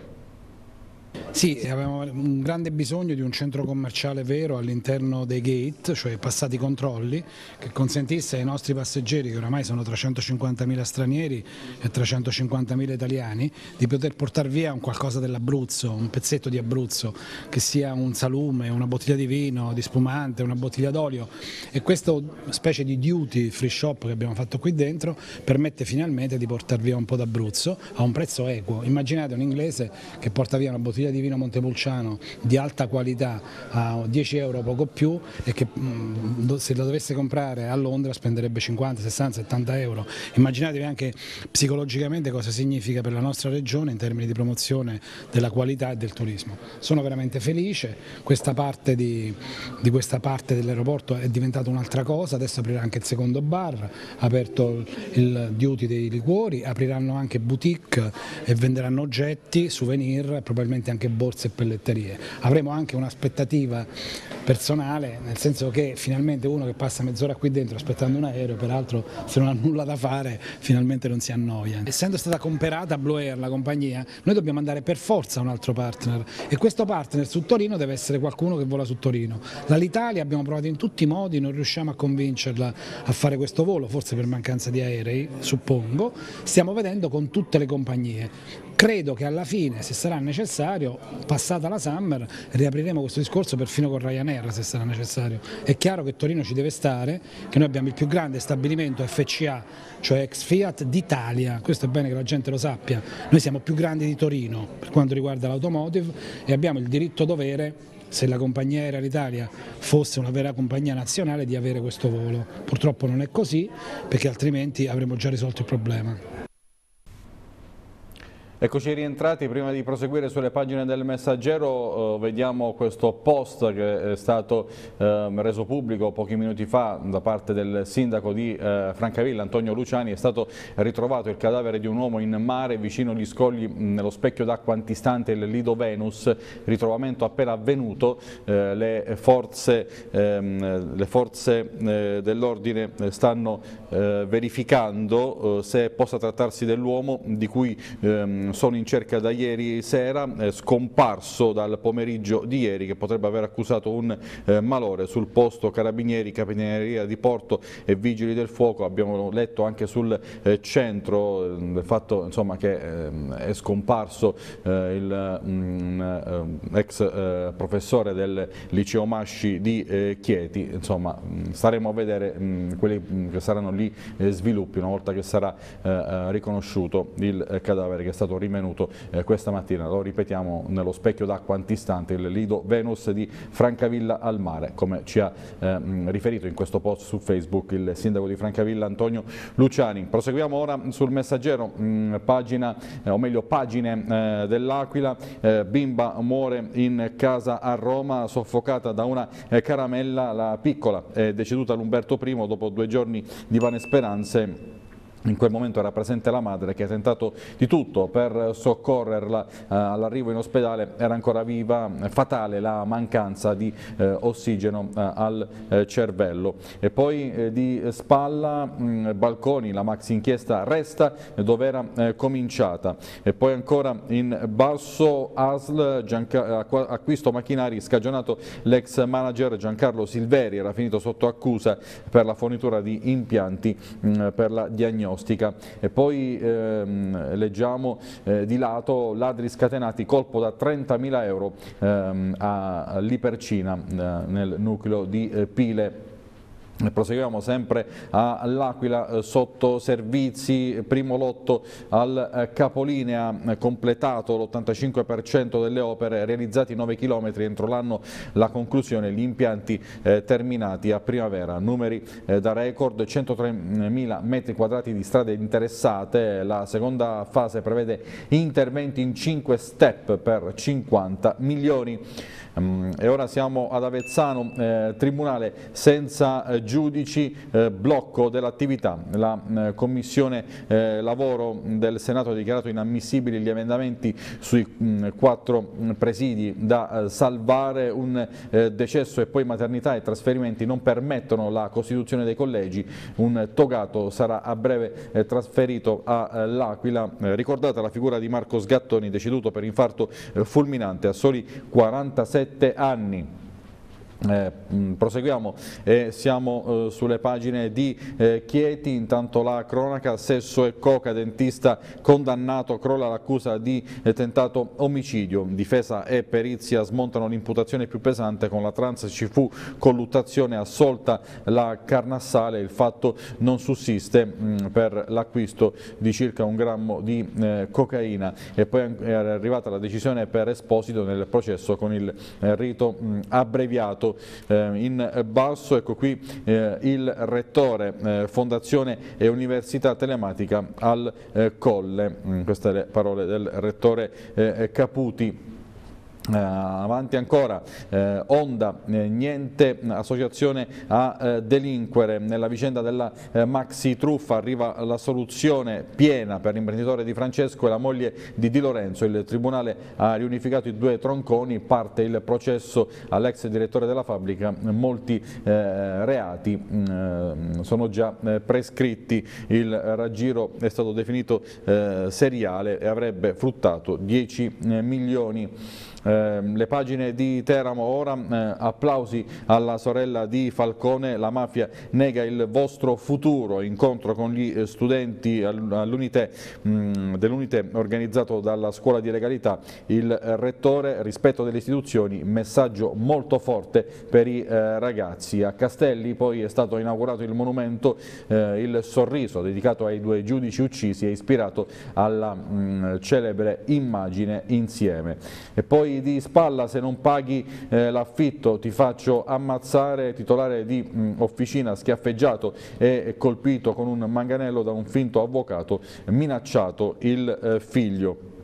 Sì, avevamo un grande bisogno di un centro commerciale vero all'interno dei gate, cioè passati i controlli, che consentisse ai nostri passeggeri, che oramai sono trecentocinquantamila stranieri e trecentocinquantamila italiani, di poter portare via un qualcosa dell'Abruzzo, un pezzetto di Abruzzo, che sia un salume, una bottiglia di vino, di spumante, una bottiglia d'olio. E questa specie di duty free shop che abbiamo fatto qui dentro permette finalmente di portare via un po' d'Abruzzo a un prezzo equo. Immaginate un inglese che porta via una bottiglia di vino Montepulciano di alta qualità a dieci euro poco più e che mh, se lo dovesse comprare a Londra spenderebbe cinquanta, sessanta, settanta euro. Immaginatevi anche psicologicamente cosa significa per la nostra regione in termini di promozione della qualità e del turismo. Sono veramente felice, questa parte di, di questa parte dell'aeroporto è diventata un'altra cosa, adesso aprirà anche il secondo bar, ha aperto il duty dei liquori, apriranno anche boutique e venderanno oggetti, souvenir, probabilmente anche borse e pelletterie. Avremo anche un'aspettativa personale, nel senso che finalmente uno che passa mezz'ora qui dentro aspettando un aereo, peraltro se non ha nulla da fare finalmente non si annoia. Essendo stata comprata Blue Air, la compagnia, noi dobbiamo andare per forza a un altro partner e questo partner su Torino deve essere qualcuno che vola su Torino. L'Alitalia abbiamo provato in tutti i modi, non riusciamo a convincerla a fare questo volo, forse per mancanza di aerei, suppongo. Stiamo vedendo con tutte le compagnie. Credo che alla fine, se sarà necessario, passata la Summer, riapriremo questo discorso perfino con Ryanair se sarà necessario. È chiaro che Torino ci deve stare, che noi abbiamo il più grande stabilimento F C A, cioè ex Fiat, d'Italia, questo è bene che la gente lo sappia. Noi siamo più grandi di Torino per quanto riguarda l'automotive e abbiamo il diritto dovere, se la compagnia aerea Alitalia fosse una vera compagnia nazionale, di avere questo volo. Purtroppo non è così, perché altrimenti avremmo già risolto il problema. Eccoci rientrati. Prima di proseguire sulle pagine del Messaggero eh, vediamo questo post che è stato eh, reso pubblico pochi minuti fa da parte del sindaco di eh, Francavilla, Antonio Luciani. È stato ritrovato il cadavere di un uomo in mare vicino agli scogli nello specchio d'acqua antistante il Lido Venus, ritrovamento appena avvenuto. Eh, le forze, ehm, le forze eh, dell'ordine stanno eh, verificando eh, se possa trattarsi dell'uomo di cui ehm, sono in cerca da ieri sera, eh, scomparso dal pomeriggio di ieri, che potrebbe aver accusato un eh, malore sul posto. Carabinieri, Capitaneria di Porto e Vigili del Fuoco. Abbiamo letto anche sul eh, centro eh, del fatto insomma, che eh, è scomparso eh, il um, ex eh, professore del liceo Masci di eh, Chieti. Insomma, staremo a vedere mh, quelli che saranno lì eh, sviluppi una volta che sarà eh, riconosciuto il eh, cadavere che è stato rimenuto eh, questa mattina, lo ripetiamo, nello specchio d'acqua antistante il Lido Venus di Francavilla al Mare, come ci ha eh, riferito in questo post su Facebook il sindaco di Francavilla Antonio Luciani. Proseguiamo ora sul Messaggero, mh, pagina, eh, o meglio pagine eh, dell'Aquila. eh, bimba muore in casa a Roma soffocata da una eh, caramella. La piccola è deceduta all'Umberto primo dopo due giorni di vane speranze. In quel momento era presente la madre che ha tentato di tutto per soccorrerla eh, all'arrivo in ospedale. Era ancora viva, fatale la mancanza di eh, ossigeno eh, al eh, cervello. E poi eh, di spalla, mh, Balconi, la maxi inchiesta resta dove era eh, cominciata. E poi ancora in basso A S L, Gianca acquisto macchinari scagionato l'ex manager Giancarlo Silveri, era finito sotto accusa per la fornitura di impianti mh, per la diagnostica. E poi ehm, leggiamo eh, di lato ladri scatenati, colpo da trentamila euro ehm, a Lipercina eh, nel nucleo di eh, Pile. Proseguiamo sempre all'Aquila, eh, sotto servizi, primo lotto al eh, capolinea, eh, completato l'ottantacinque per cento delle opere, realizzati nove chilometri entro l'anno la conclusione, gli impianti eh, terminati a primavera, numeri eh, da record, centotremila metri quadrati di strade interessate. La seconda fase prevede interventi in cinque step per cinquanta milioni. Um, e ora siamo ad Avezzano, eh, tribunale senza eh, giudici, eh, blocco dell'attività. La eh, commissione eh, lavoro del Senato ha dichiarato inammissibili gli emendamenti sui mh, quattro mh, presidi da eh, salvare. Un eh, decesso e poi maternità e trasferimenti non permettono la costituzione dei collegi. Un togato sarà a breve eh, trasferito all'Aquila. Eh, ricordata la figura di Marco Sgattoni, deceduto per infarto eh, fulminante a soli quarantasette anni. Eh, proseguiamo e siamo eh, sulle pagine di eh, Chieti. Intanto la cronaca, sesso e coca, dentista condannato, crolla l'accusa di eh, tentato omicidio, difesa e perizia smontano l'imputazione più pesante, con la trans ci fu colluttazione, assolta la Carnassale, il fatto non sussiste mh, per l'acquisto di circa un grammo di eh, cocaina. E poi è arrivata la decisione per Esposito nel processo con il eh, rito mh, abbreviato. In basso, ecco qui eh, il rettore, eh, Fondazione e Università Telematica al eh, Colle. Mm, queste le parole del rettore eh, Caputi. Uh, avanti ancora, eh, Onda, eh, niente associazione a eh, delinquere. Nella vicenda della eh, maxi truffa arriva la soluzione piena per l'imprenditore Di Francesco e la moglie di Di Lorenzo. Il tribunale ha riunificato i due tronconi, parte il processo all'ex direttore della fabbrica. Molti eh, reati eh, sono già eh, prescritti. Il raggiro è stato definito eh, seriale e avrebbe fruttato dieci eh, milioni. Eh, le pagine di Teramo ora, eh, applausi alla sorella di Falcone, la mafia nega il vostro futuro, incontro con gli studenti all'Unité dell'Unité organizzato dalla scuola di legalità, il rettore, rispetto delle istituzioni, messaggio molto forte per i eh, ragazzi. A Castelli poi è stato inaugurato il monumento, eh, il sorriso dedicato ai due giudici uccisi è ispirato alla mh, celebre immagine insieme. E poi di Spalla, se non paghi eh, l'affitto ti faccio ammazzare, titolare di mh, officina schiaffeggiato e colpito con un manganello da un finto avvocato, minacciato il eh, figlio.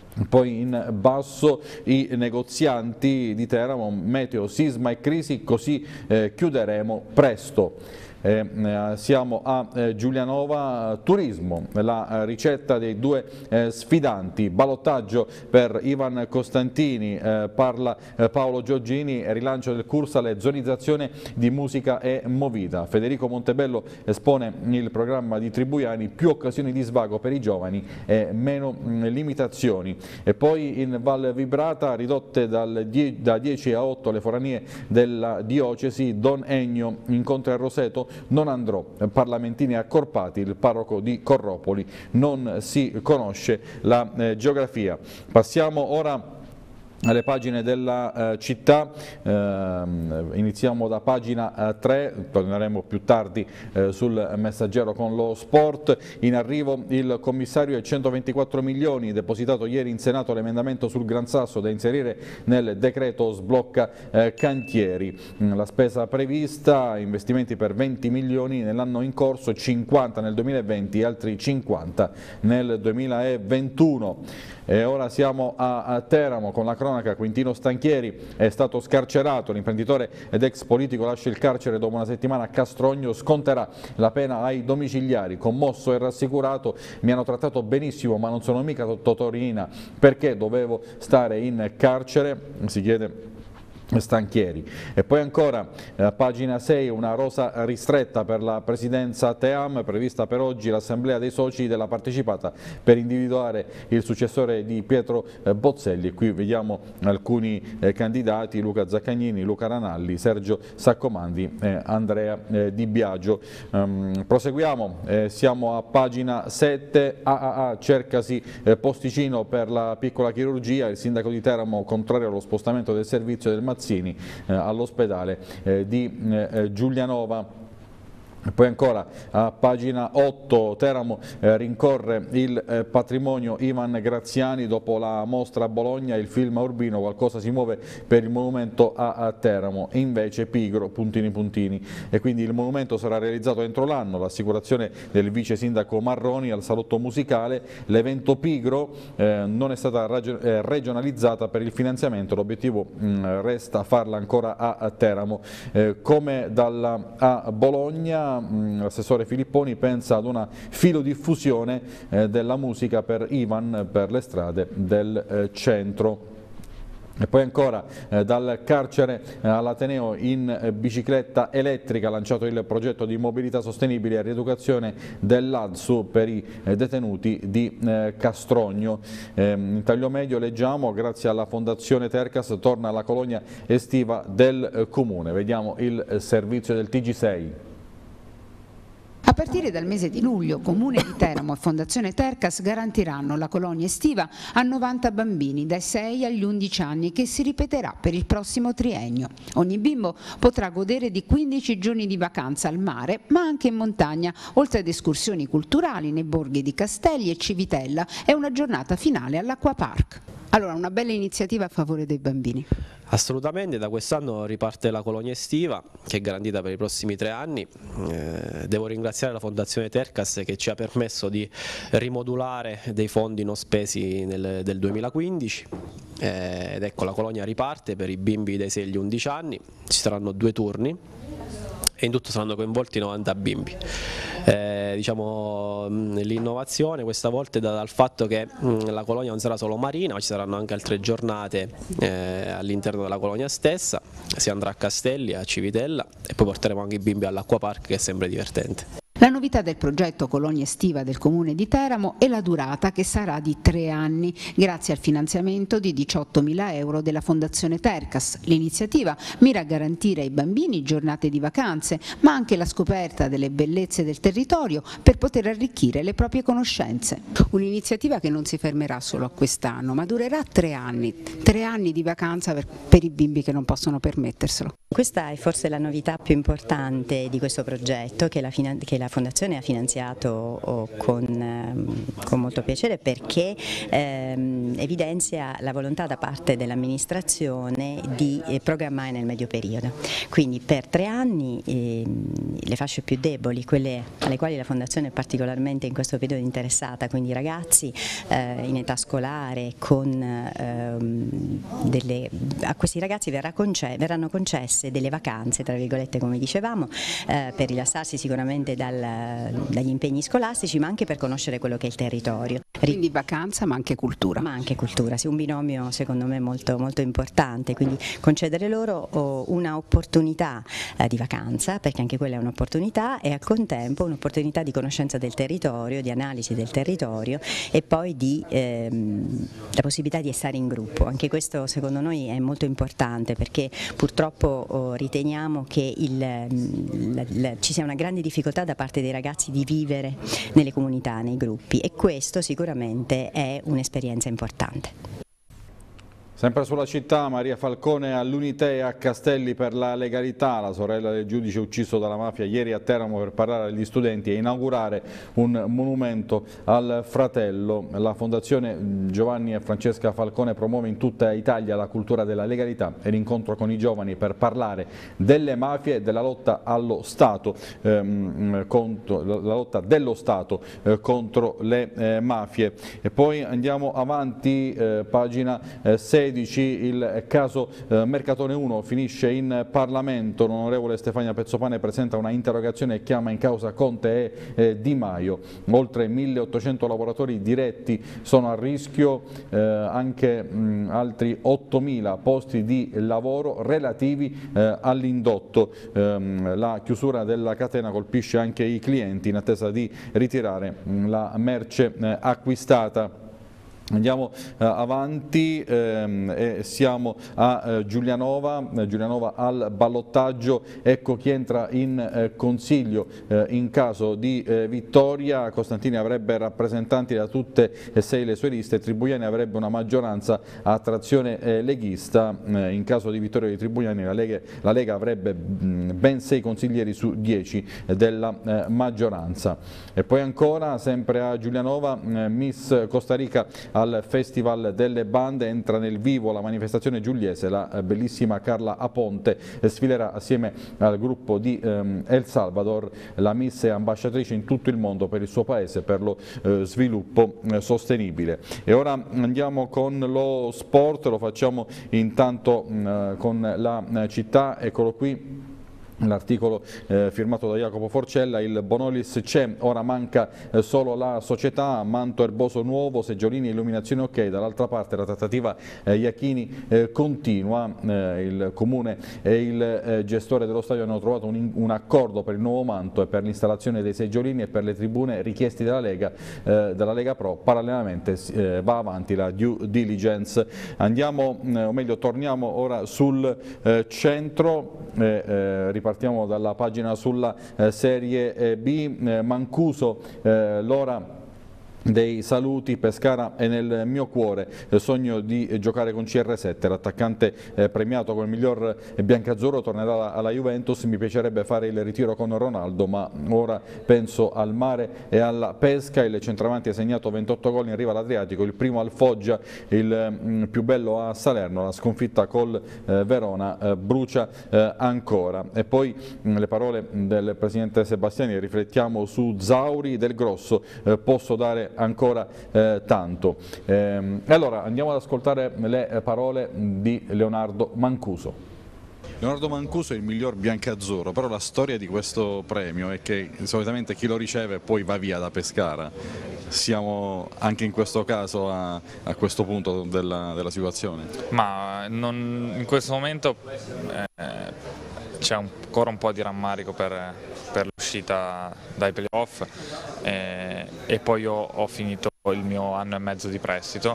Poi in basso i negozianti di Teramo, meteo, sisma e crisi, così eh, chiuderemo presto. Eh, eh, siamo a eh, Giulianova Turismo, la eh, ricetta dei due eh, sfidanti, ballottaggio per Ivan Costantini, eh, parla eh, Paolo Giorgini, rilancio del Cursale, zonizzazione di musica e movida. Federico Montebello espone il programma di Tribuiani, più occasioni di svago per i giovani e meno mh, limitazioni. E poi in Val Vibrata, ridotte dal die da dieci a otto le foranie della diocesi, Don Ennio incontra il Roseto, non andrò, parlamentini accorpati, il parroco di Corropoli, non si conosce la eh, geografia. Passiamo ora alle pagine della eh, città, eh, iniziamo da pagina eh, tre, torneremo più tardi eh, sul Messaggero con lo sport. In arrivo il commissario e centoventiquattro milioni, depositato ieri in Senato l'emendamento sul Gran Sasso da inserire nel decreto sblocca eh, cantieri. La spesa prevista, investimenti per venti milioni nell'anno in corso, cinquanta nel duemilaventi e altri cinquanta nel duemilaventuno. E ora siamo a, a Teramo con la cronaca. Quintino Stanchieri è stato scarcerato, l'imprenditore ed ex politico lascia il carcere dopo una settimana a Castrogno, sconterà la pena ai domiciliari. Commosso e rassicurato, mi hanno trattato benissimo ma non sono mica Totorina, perché dovevo stare in carcere, si chiede Stanchieri. E poi ancora eh, pagina sei, una rosa ristretta per la presidenza Team, prevista per oggi l'assemblea dei soci della partecipata per individuare il successore di Pietro eh, Bozzelli. E qui vediamo alcuni eh, candidati: Luca Zaccagnini, Luca Ranalli, Sergio Saccomandi e Andrea eh, Di Biagio. Um, proseguiamo, eh, siamo a pagina sette, A A A cercasi eh, posticino per la piccola chirurgia, il sindaco di Teramo contrario allo spostamento del servizio del Mazzini eh, all'ospedale eh, di eh, Giulianova. Poi ancora a pagina otto, Teramo eh, rincorre il eh, patrimonio Ivan Graziani dopo la mostra a Bologna, il film a Urbino, qualcosa si muove per il monumento a, a Teramo, e invece pigro, puntini puntini. E quindi il monumento sarà realizzato entro l'anno, l'assicurazione del vice sindaco Marroni al salotto musicale. L'evento pigro eh, non è stata eh, regionalizzata per il finanziamento, l'obiettivo mh, resta farla ancora a, a Teramo. Eh, come dalla, a Bologna, l'assessore Filipponi pensa ad una filodiffusione eh, della musica per Ivan per le strade del eh, centro. E poi ancora eh, dal carcere eh, all'Ateneo in eh, bicicletta elettrica, lanciato il progetto di mobilità sostenibile e rieducazione dell'A D S U per i eh, detenuti di eh, Castrogno. Eh, in taglio medio leggiamo: grazie alla Fondazione Tercas torna la colonia estiva del eh, Comune. Vediamo il eh, servizio del T G sei. A partire dal mese di luglio, Comune di Teramo e Fondazione Tercas garantiranno la colonia estiva a novanta bambini dai sei agli undici anni, che si ripeterà per il prossimo triennio. Ogni bimbo potrà godere di quindici giorni di vacanza al mare, ma anche in montagna, oltre ad escursioni culturali nei borghi di Castelli e Civitella e una giornata finale all'Acquapark. Allora, una bella iniziativa a favore dei bambini. Assolutamente, da quest'anno riparte la colonia estiva che è garantita per i prossimi tre anni. Eh, devo ringraziare la Fondazione Tercas che ci ha permesso di rimodulare dei fondi non spesi nel, del duemilaquindici eh, ed ecco, la colonia riparte per i bimbi dai sei agli undici anni, ci saranno due turni e in tutto saranno coinvolti novanta bimbi. Eh, diciamo, l'innovazione questa volta è data dal fatto che mh, la colonia non sarà solo marina, ma ci saranno anche altre giornate eh, all'interno della colonia stessa. Si andrà a Castelli, a Civitella e poi porteremo anche i bimbi all'Acquapark, che è sempre divertente. La novità del progetto Colonia Estiva del Comune di Teramo è la durata, che sarà di tre anni, grazie al finanziamento di diciottomila euro della Fondazione Tercas. L'iniziativa mira a garantire ai bambini giornate di vacanze, ma anche la scoperta delle bellezze del territorio per poter arricchire le proprie conoscenze. Un'iniziativa che non si fermerà solo a quest'anno, ma durerà tre anni, tre anni di vacanza per, per i bimbi che non possono permetterselo. Questa è forse la novità più importante di questo progetto, che la, che la Fondazione Fondazione ha finanziato con, con molto piacere perché ehm, evidenzia la volontà da parte dell'amministrazione di eh, programmare nel medio periodo. Quindi per tre anni eh, le fasce più deboli, quelle alle quali la Fondazione è particolarmente in questo periodo interessata, quindi i ragazzi eh, in età scolare, con, ehm, delle, a questi ragazzi verrà conce, verranno concesse delle vacanze, tra virgolette, come dicevamo, eh, per rilassarsi sicuramente dal, dagli impegni scolastici, ma anche per conoscere quello che è il territorio. Quindi vacanza ma anche cultura. Ma anche cultura, sì, un binomio secondo me molto, molto importante, quindi concedere loro una opportunità eh, di vacanza, perché anche quella è un'opportunità, e al contempo un'opportunità di conoscenza del territorio, di analisi del territorio, e poi di, ehm, la possibilità di stare in gruppo. Anche questo secondo noi è molto importante, perché purtroppo oh, riteniamo che il, la, la, ci sia una grande difficoltà da parte dei ragazzi di vivere nelle comunità, nei gruppi, e questo sicuramente è un'esperienza importante. Sempre sulla città, Maria Falcone all'Unité a Castelli per la legalità, la sorella del giudice ucciso dalla mafia ieri a Teramo per parlare agli studenti e inaugurare un monumento al fratello. La Fondazione Giovanni e Francesca Falcone promuove in tutta Italia la cultura della legalità e l'incontro con i giovani per parlare delle mafie e della lotta allo Stato, ehm, contro, la lotta dello Stato eh, contro le eh, mafie. E poi andiamo avanti, eh, pagina eh, sei. Il caso eh, Mercatone uno finisce in Parlamento. L'onorevole Stefania Pezzopane presenta una interrogazione e chiama in causa Conte e eh, Di Maio. Oltre milleottocento lavoratori diretti sono a rischio, eh, anche mh, altri ottomila posti di lavoro relativi eh, all'indotto. Eh, la chiusura della catena colpisce anche i clienti in attesa di ritirare mh, la merce eh, acquistata. Andiamo eh, avanti ehm, e siamo a eh, Giulianova, eh, Giulianova al ballottaggio. Ecco chi entra in eh, consiglio eh, in caso di eh, vittoria. Costantini avrebbe rappresentanti da tutte e sei le sue liste, Tribuiani avrebbe una maggioranza a trazione eh, leghista. Eh, in caso di vittoria di Tribuiani la Lega, la Lega avrebbe mh, ben sei consiglieri su dieci della eh, maggioranza. E poi ancora, sempre a Giulianova, eh, Miss Costa Rica al Festival delle Bande, entra nel vivo la manifestazione giuliese. La bellissima Carla Aponte sfilerà assieme al gruppo di ehm, El Salvador. La Miss è ambasciatrice in tutto il mondo per il suo paese, per lo eh, sviluppo eh, sostenibile. E ora andiamo con lo sport, lo facciamo intanto mh, con la mh, città. Eccolo qui l'articolo eh, firmato da Jacopo Forcella. Il Bonolis c'è, ora manca eh, solo la società, manto erboso nuovo, seggiolini e illuminazione ok. Dall'altra parte la trattativa eh, Iachini eh, continua, eh, il comune e il eh, gestore dello stadio hanno trovato un, un accordo per il nuovo manto e per l'installazione dei seggiolini e per le tribune richiesti dalla Lega, eh, dalla Lega Pro. Parallelamente eh, va avanti la due diligence. Andiamo, eh, o meglio torniamo ora sul eh, centro, eh, eh, partiamo dalla pagina sulla eh, Serie B. eh, Mancuso, eh, l'ora dei saluti. Pescara è nel mio cuore, sogno di giocare con C R sette, l'attaccante eh, premiato come miglior biancazzurro tornerà alla Juventus. Mi piacerebbe fare il ritiro con Ronaldo, ma ora penso al mare e alla pesca. Il centravanti ha segnato ventotto gol in riva all'Adriatico, il primo al Foggia, il mh, più bello a Salerno. La sconfitta col eh, Verona eh, brucia eh, ancora. E poi mh, le parole del presidente Sebastiani: riflettiamo su Zauri, Del Grosso, eh, posso dare ancora eh, tanto. Ehm, allora andiamo ad ascoltare le parole di Leonardo Mancuso. Leonardo Mancuso è il miglior biancazzurro, però la storia di questo premio è che solitamente chi lo riceve poi va via da Pescara. Siamo anche in questo caso a, a questo punto della, della situazione? Ma non, in questo momento eh, c'è ancora un po' di rammarico per, per l'uscita dai playoff, eh, e poi io ho finito il mio anno e mezzo di prestito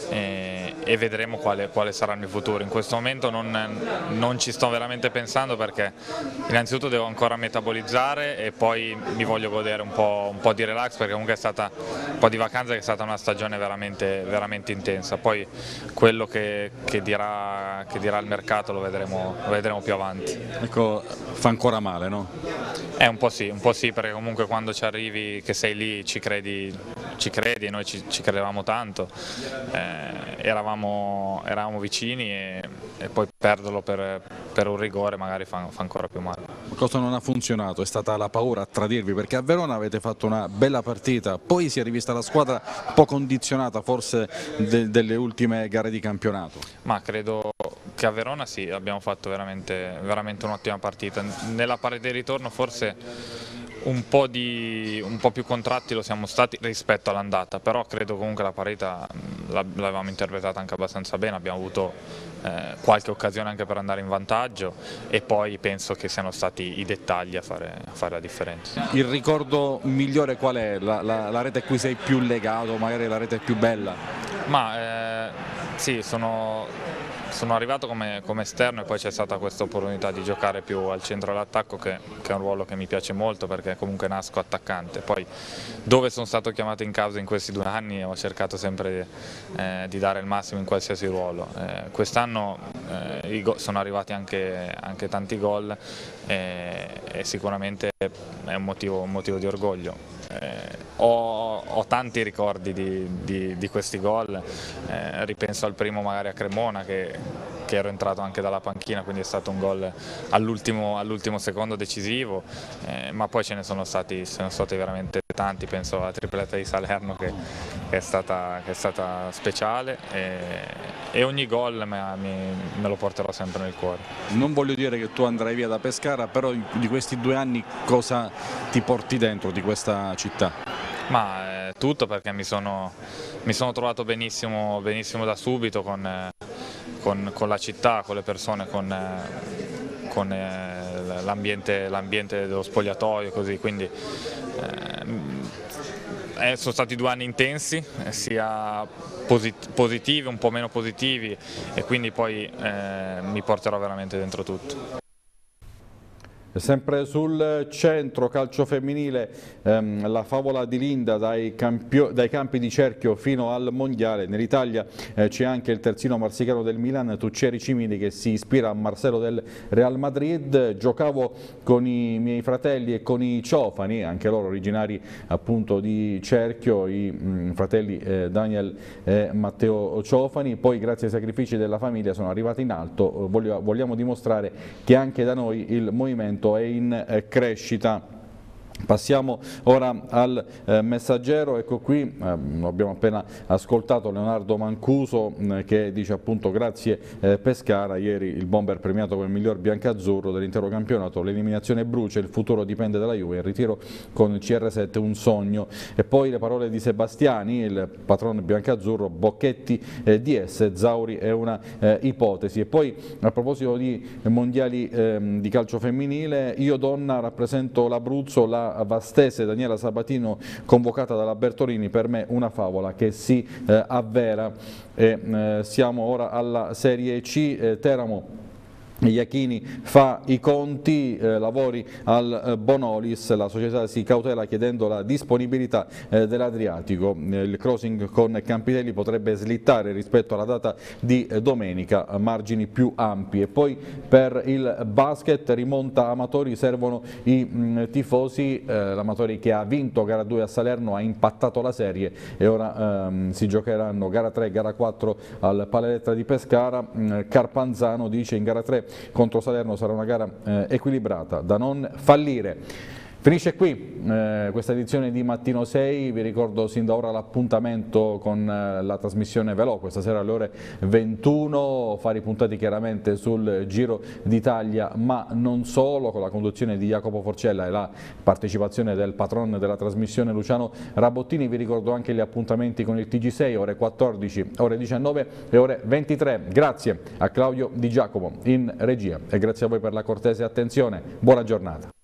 e, e vedremo quale, quale saranno i futuri. In questo momento non, non ci sto veramente pensando perché innanzitutto devo ancora metabolizzare e poi mi voglio godere un po', un po' di relax perché comunque è stata un po' di vacanza, che è stata una stagione veramente, veramente intensa. Poi quello che, che, dirà, che dirà il mercato lo vedremo, lo vedremo più avanti. Ecco, fa ancora male, no? Eh, un po' sì, un po' sì, perché comunque quando ci arrivi, che sei lì, ci credi, ci credi, noi ci, ci credevamo tanto, eh, eravamo, eravamo vicini e, e poi perderlo per, per un rigore magari fa, fa ancora più male. Cosa non ha funzionato? È stata la paura a tradirvi, perché a Verona avete fatto una bella partita, poi si è rivista la squadra un po' condizionata forse de, delle ultime gare di campionato. Ma credo che a Verona sì, abbiamo fatto veramente, veramente un'ottima partita. Nella partita di ritorno forse un po', di, un po' più contratti lo siamo stati rispetto all'andata, però credo comunque la partita l'avevamo interpretata anche abbastanza bene, abbiamo avuto eh, qualche occasione anche per andare in vantaggio e poi penso che siano stati i dettagli a fare, a fare la differenza. Il ricordo migliore qual è? La, la, la rete a cui sei più legato, magari la rete più bella? Ma eh, sì, sono... Sono arrivato come, come esterno e poi c'è stata questa opportunità di giocare più al centro dell'attacco che, che è un ruolo che mi piace molto perché comunque nasco attaccante. Poi dove sono stato chiamato in causa in questi due anni ho cercato sempre eh, di dare il massimo in qualsiasi ruolo. Eh, Quest'anno eh, sono arrivati anche, anche tanti gol e, e sicuramente è un motivo, un motivo di orgoglio. Eh, ho, ho tanti ricordi di, di, di questi gol, eh, ripenso al primo magari a Cremona che, che ero entrato anche dalla panchina, quindi è stato un gol all'ultimo all'ultimo secondo decisivo, eh, ma poi ce ne sono stati, sono stati veramente tanti, penso alla tripletta di Salerno che, che, è, stata, che è stata speciale e, e ogni gol me, mi, me lo porterò sempre nel cuore. Non voglio dire che tu andrai via da Pescara, però di questi due anni cosa ti porti dentro di questa città? Ma eh, tutto, perché mi sono, mi sono trovato benissimo, benissimo da subito con, eh, con, con la città, con le persone, con, eh, con eh, l'ambiente dello spogliatoio, così, quindi eh, sono stati due anni intensi, sia posit positivi, un po' meno positivi, e quindi poi eh, mi porterò veramente dentro tutto. Sempre sul centro calcio femminile, ehm, la favola di Linda dai, dai campi di cerchio fino al mondiale. Nell'Italia eh, c'è anche il terzino marsicano del Milan, Tuccieri Cimini, che si ispira a Marcelo del Real Madrid. Giocavo con i miei fratelli e con i Ciofani, anche loro originari appunto di cerchio, i mh, fratelli eh, Daniel e Matteo Ciofani. Poi grazie ai sacrifici della famiglia sono arrivati in alto. Voglio, vogliamo dimostrare che anche da noi il movimento è in crescita. Passiamo ora al eh, Messaggero. Ecco qui, eh, abbiamo appena ascoltato Leonardo Mancuso eh, che dice appunto grazie eh, Pescara, ieri il bomber premiato come miglior biancazzurro dell'intero campionato, l'eliminazione brucia, il futuro dipende dalla Juve, il ritiro con C R sette un sogno. E poi le parole di Sebastiani, il patrono biancazzurro, Bocchetti eh, D S, Zauri è una eh, ipotesi. E poi a proposito di mondiali eh, di calcio femminile, io donna rappresento l'Abruzzo, la vastese Daniela Sabatino convocata dalla Bertolini, per me una favola che si eh, avvera. E, eh, siamo ora alla Serie C. eh, Teramo Iachini fa i conti, eh, lavori al eh, Bonolis, la società si cautela chiedendo la disponibilità eh, dell'Adriatico. Eh, il crossing con Campitelli potrebbe slittare rispetto alla data di eh, domenica, margini più ampi. E poi per il basket rimonta Amatori, servono i mh, tifosi, eh, l'Amatori che ha vinto gara due a Salerno ha impattato la serie e ora ehm, si giocheranno gara tre e gara quattro al Paleletta di Pescara. Mh, Carpanzano dice in gara tre contro Salerno sarà una gara eh, equilibrata da non fallire. Finisce qui eh, questa edizione di Mattino sei, vi ricordo sin da ora l'appuntamento con eh, la trasmissione Velò, questa sera alle ore ventuno, fari puntati chiaramente sul Giro d'Italia ma non solo, con la conduzione di Jacopo Forcella e la partecipazione del patron della trasmissione Luciano Rabottini. Vi ricordo anche gli appuntamenti con il T G sei, ore quattordici, ore diciannove e ore ventitré. Grazie a Claudio Di Giacomo in regia e grazie a voi per la cortese attenzione, buona giornata.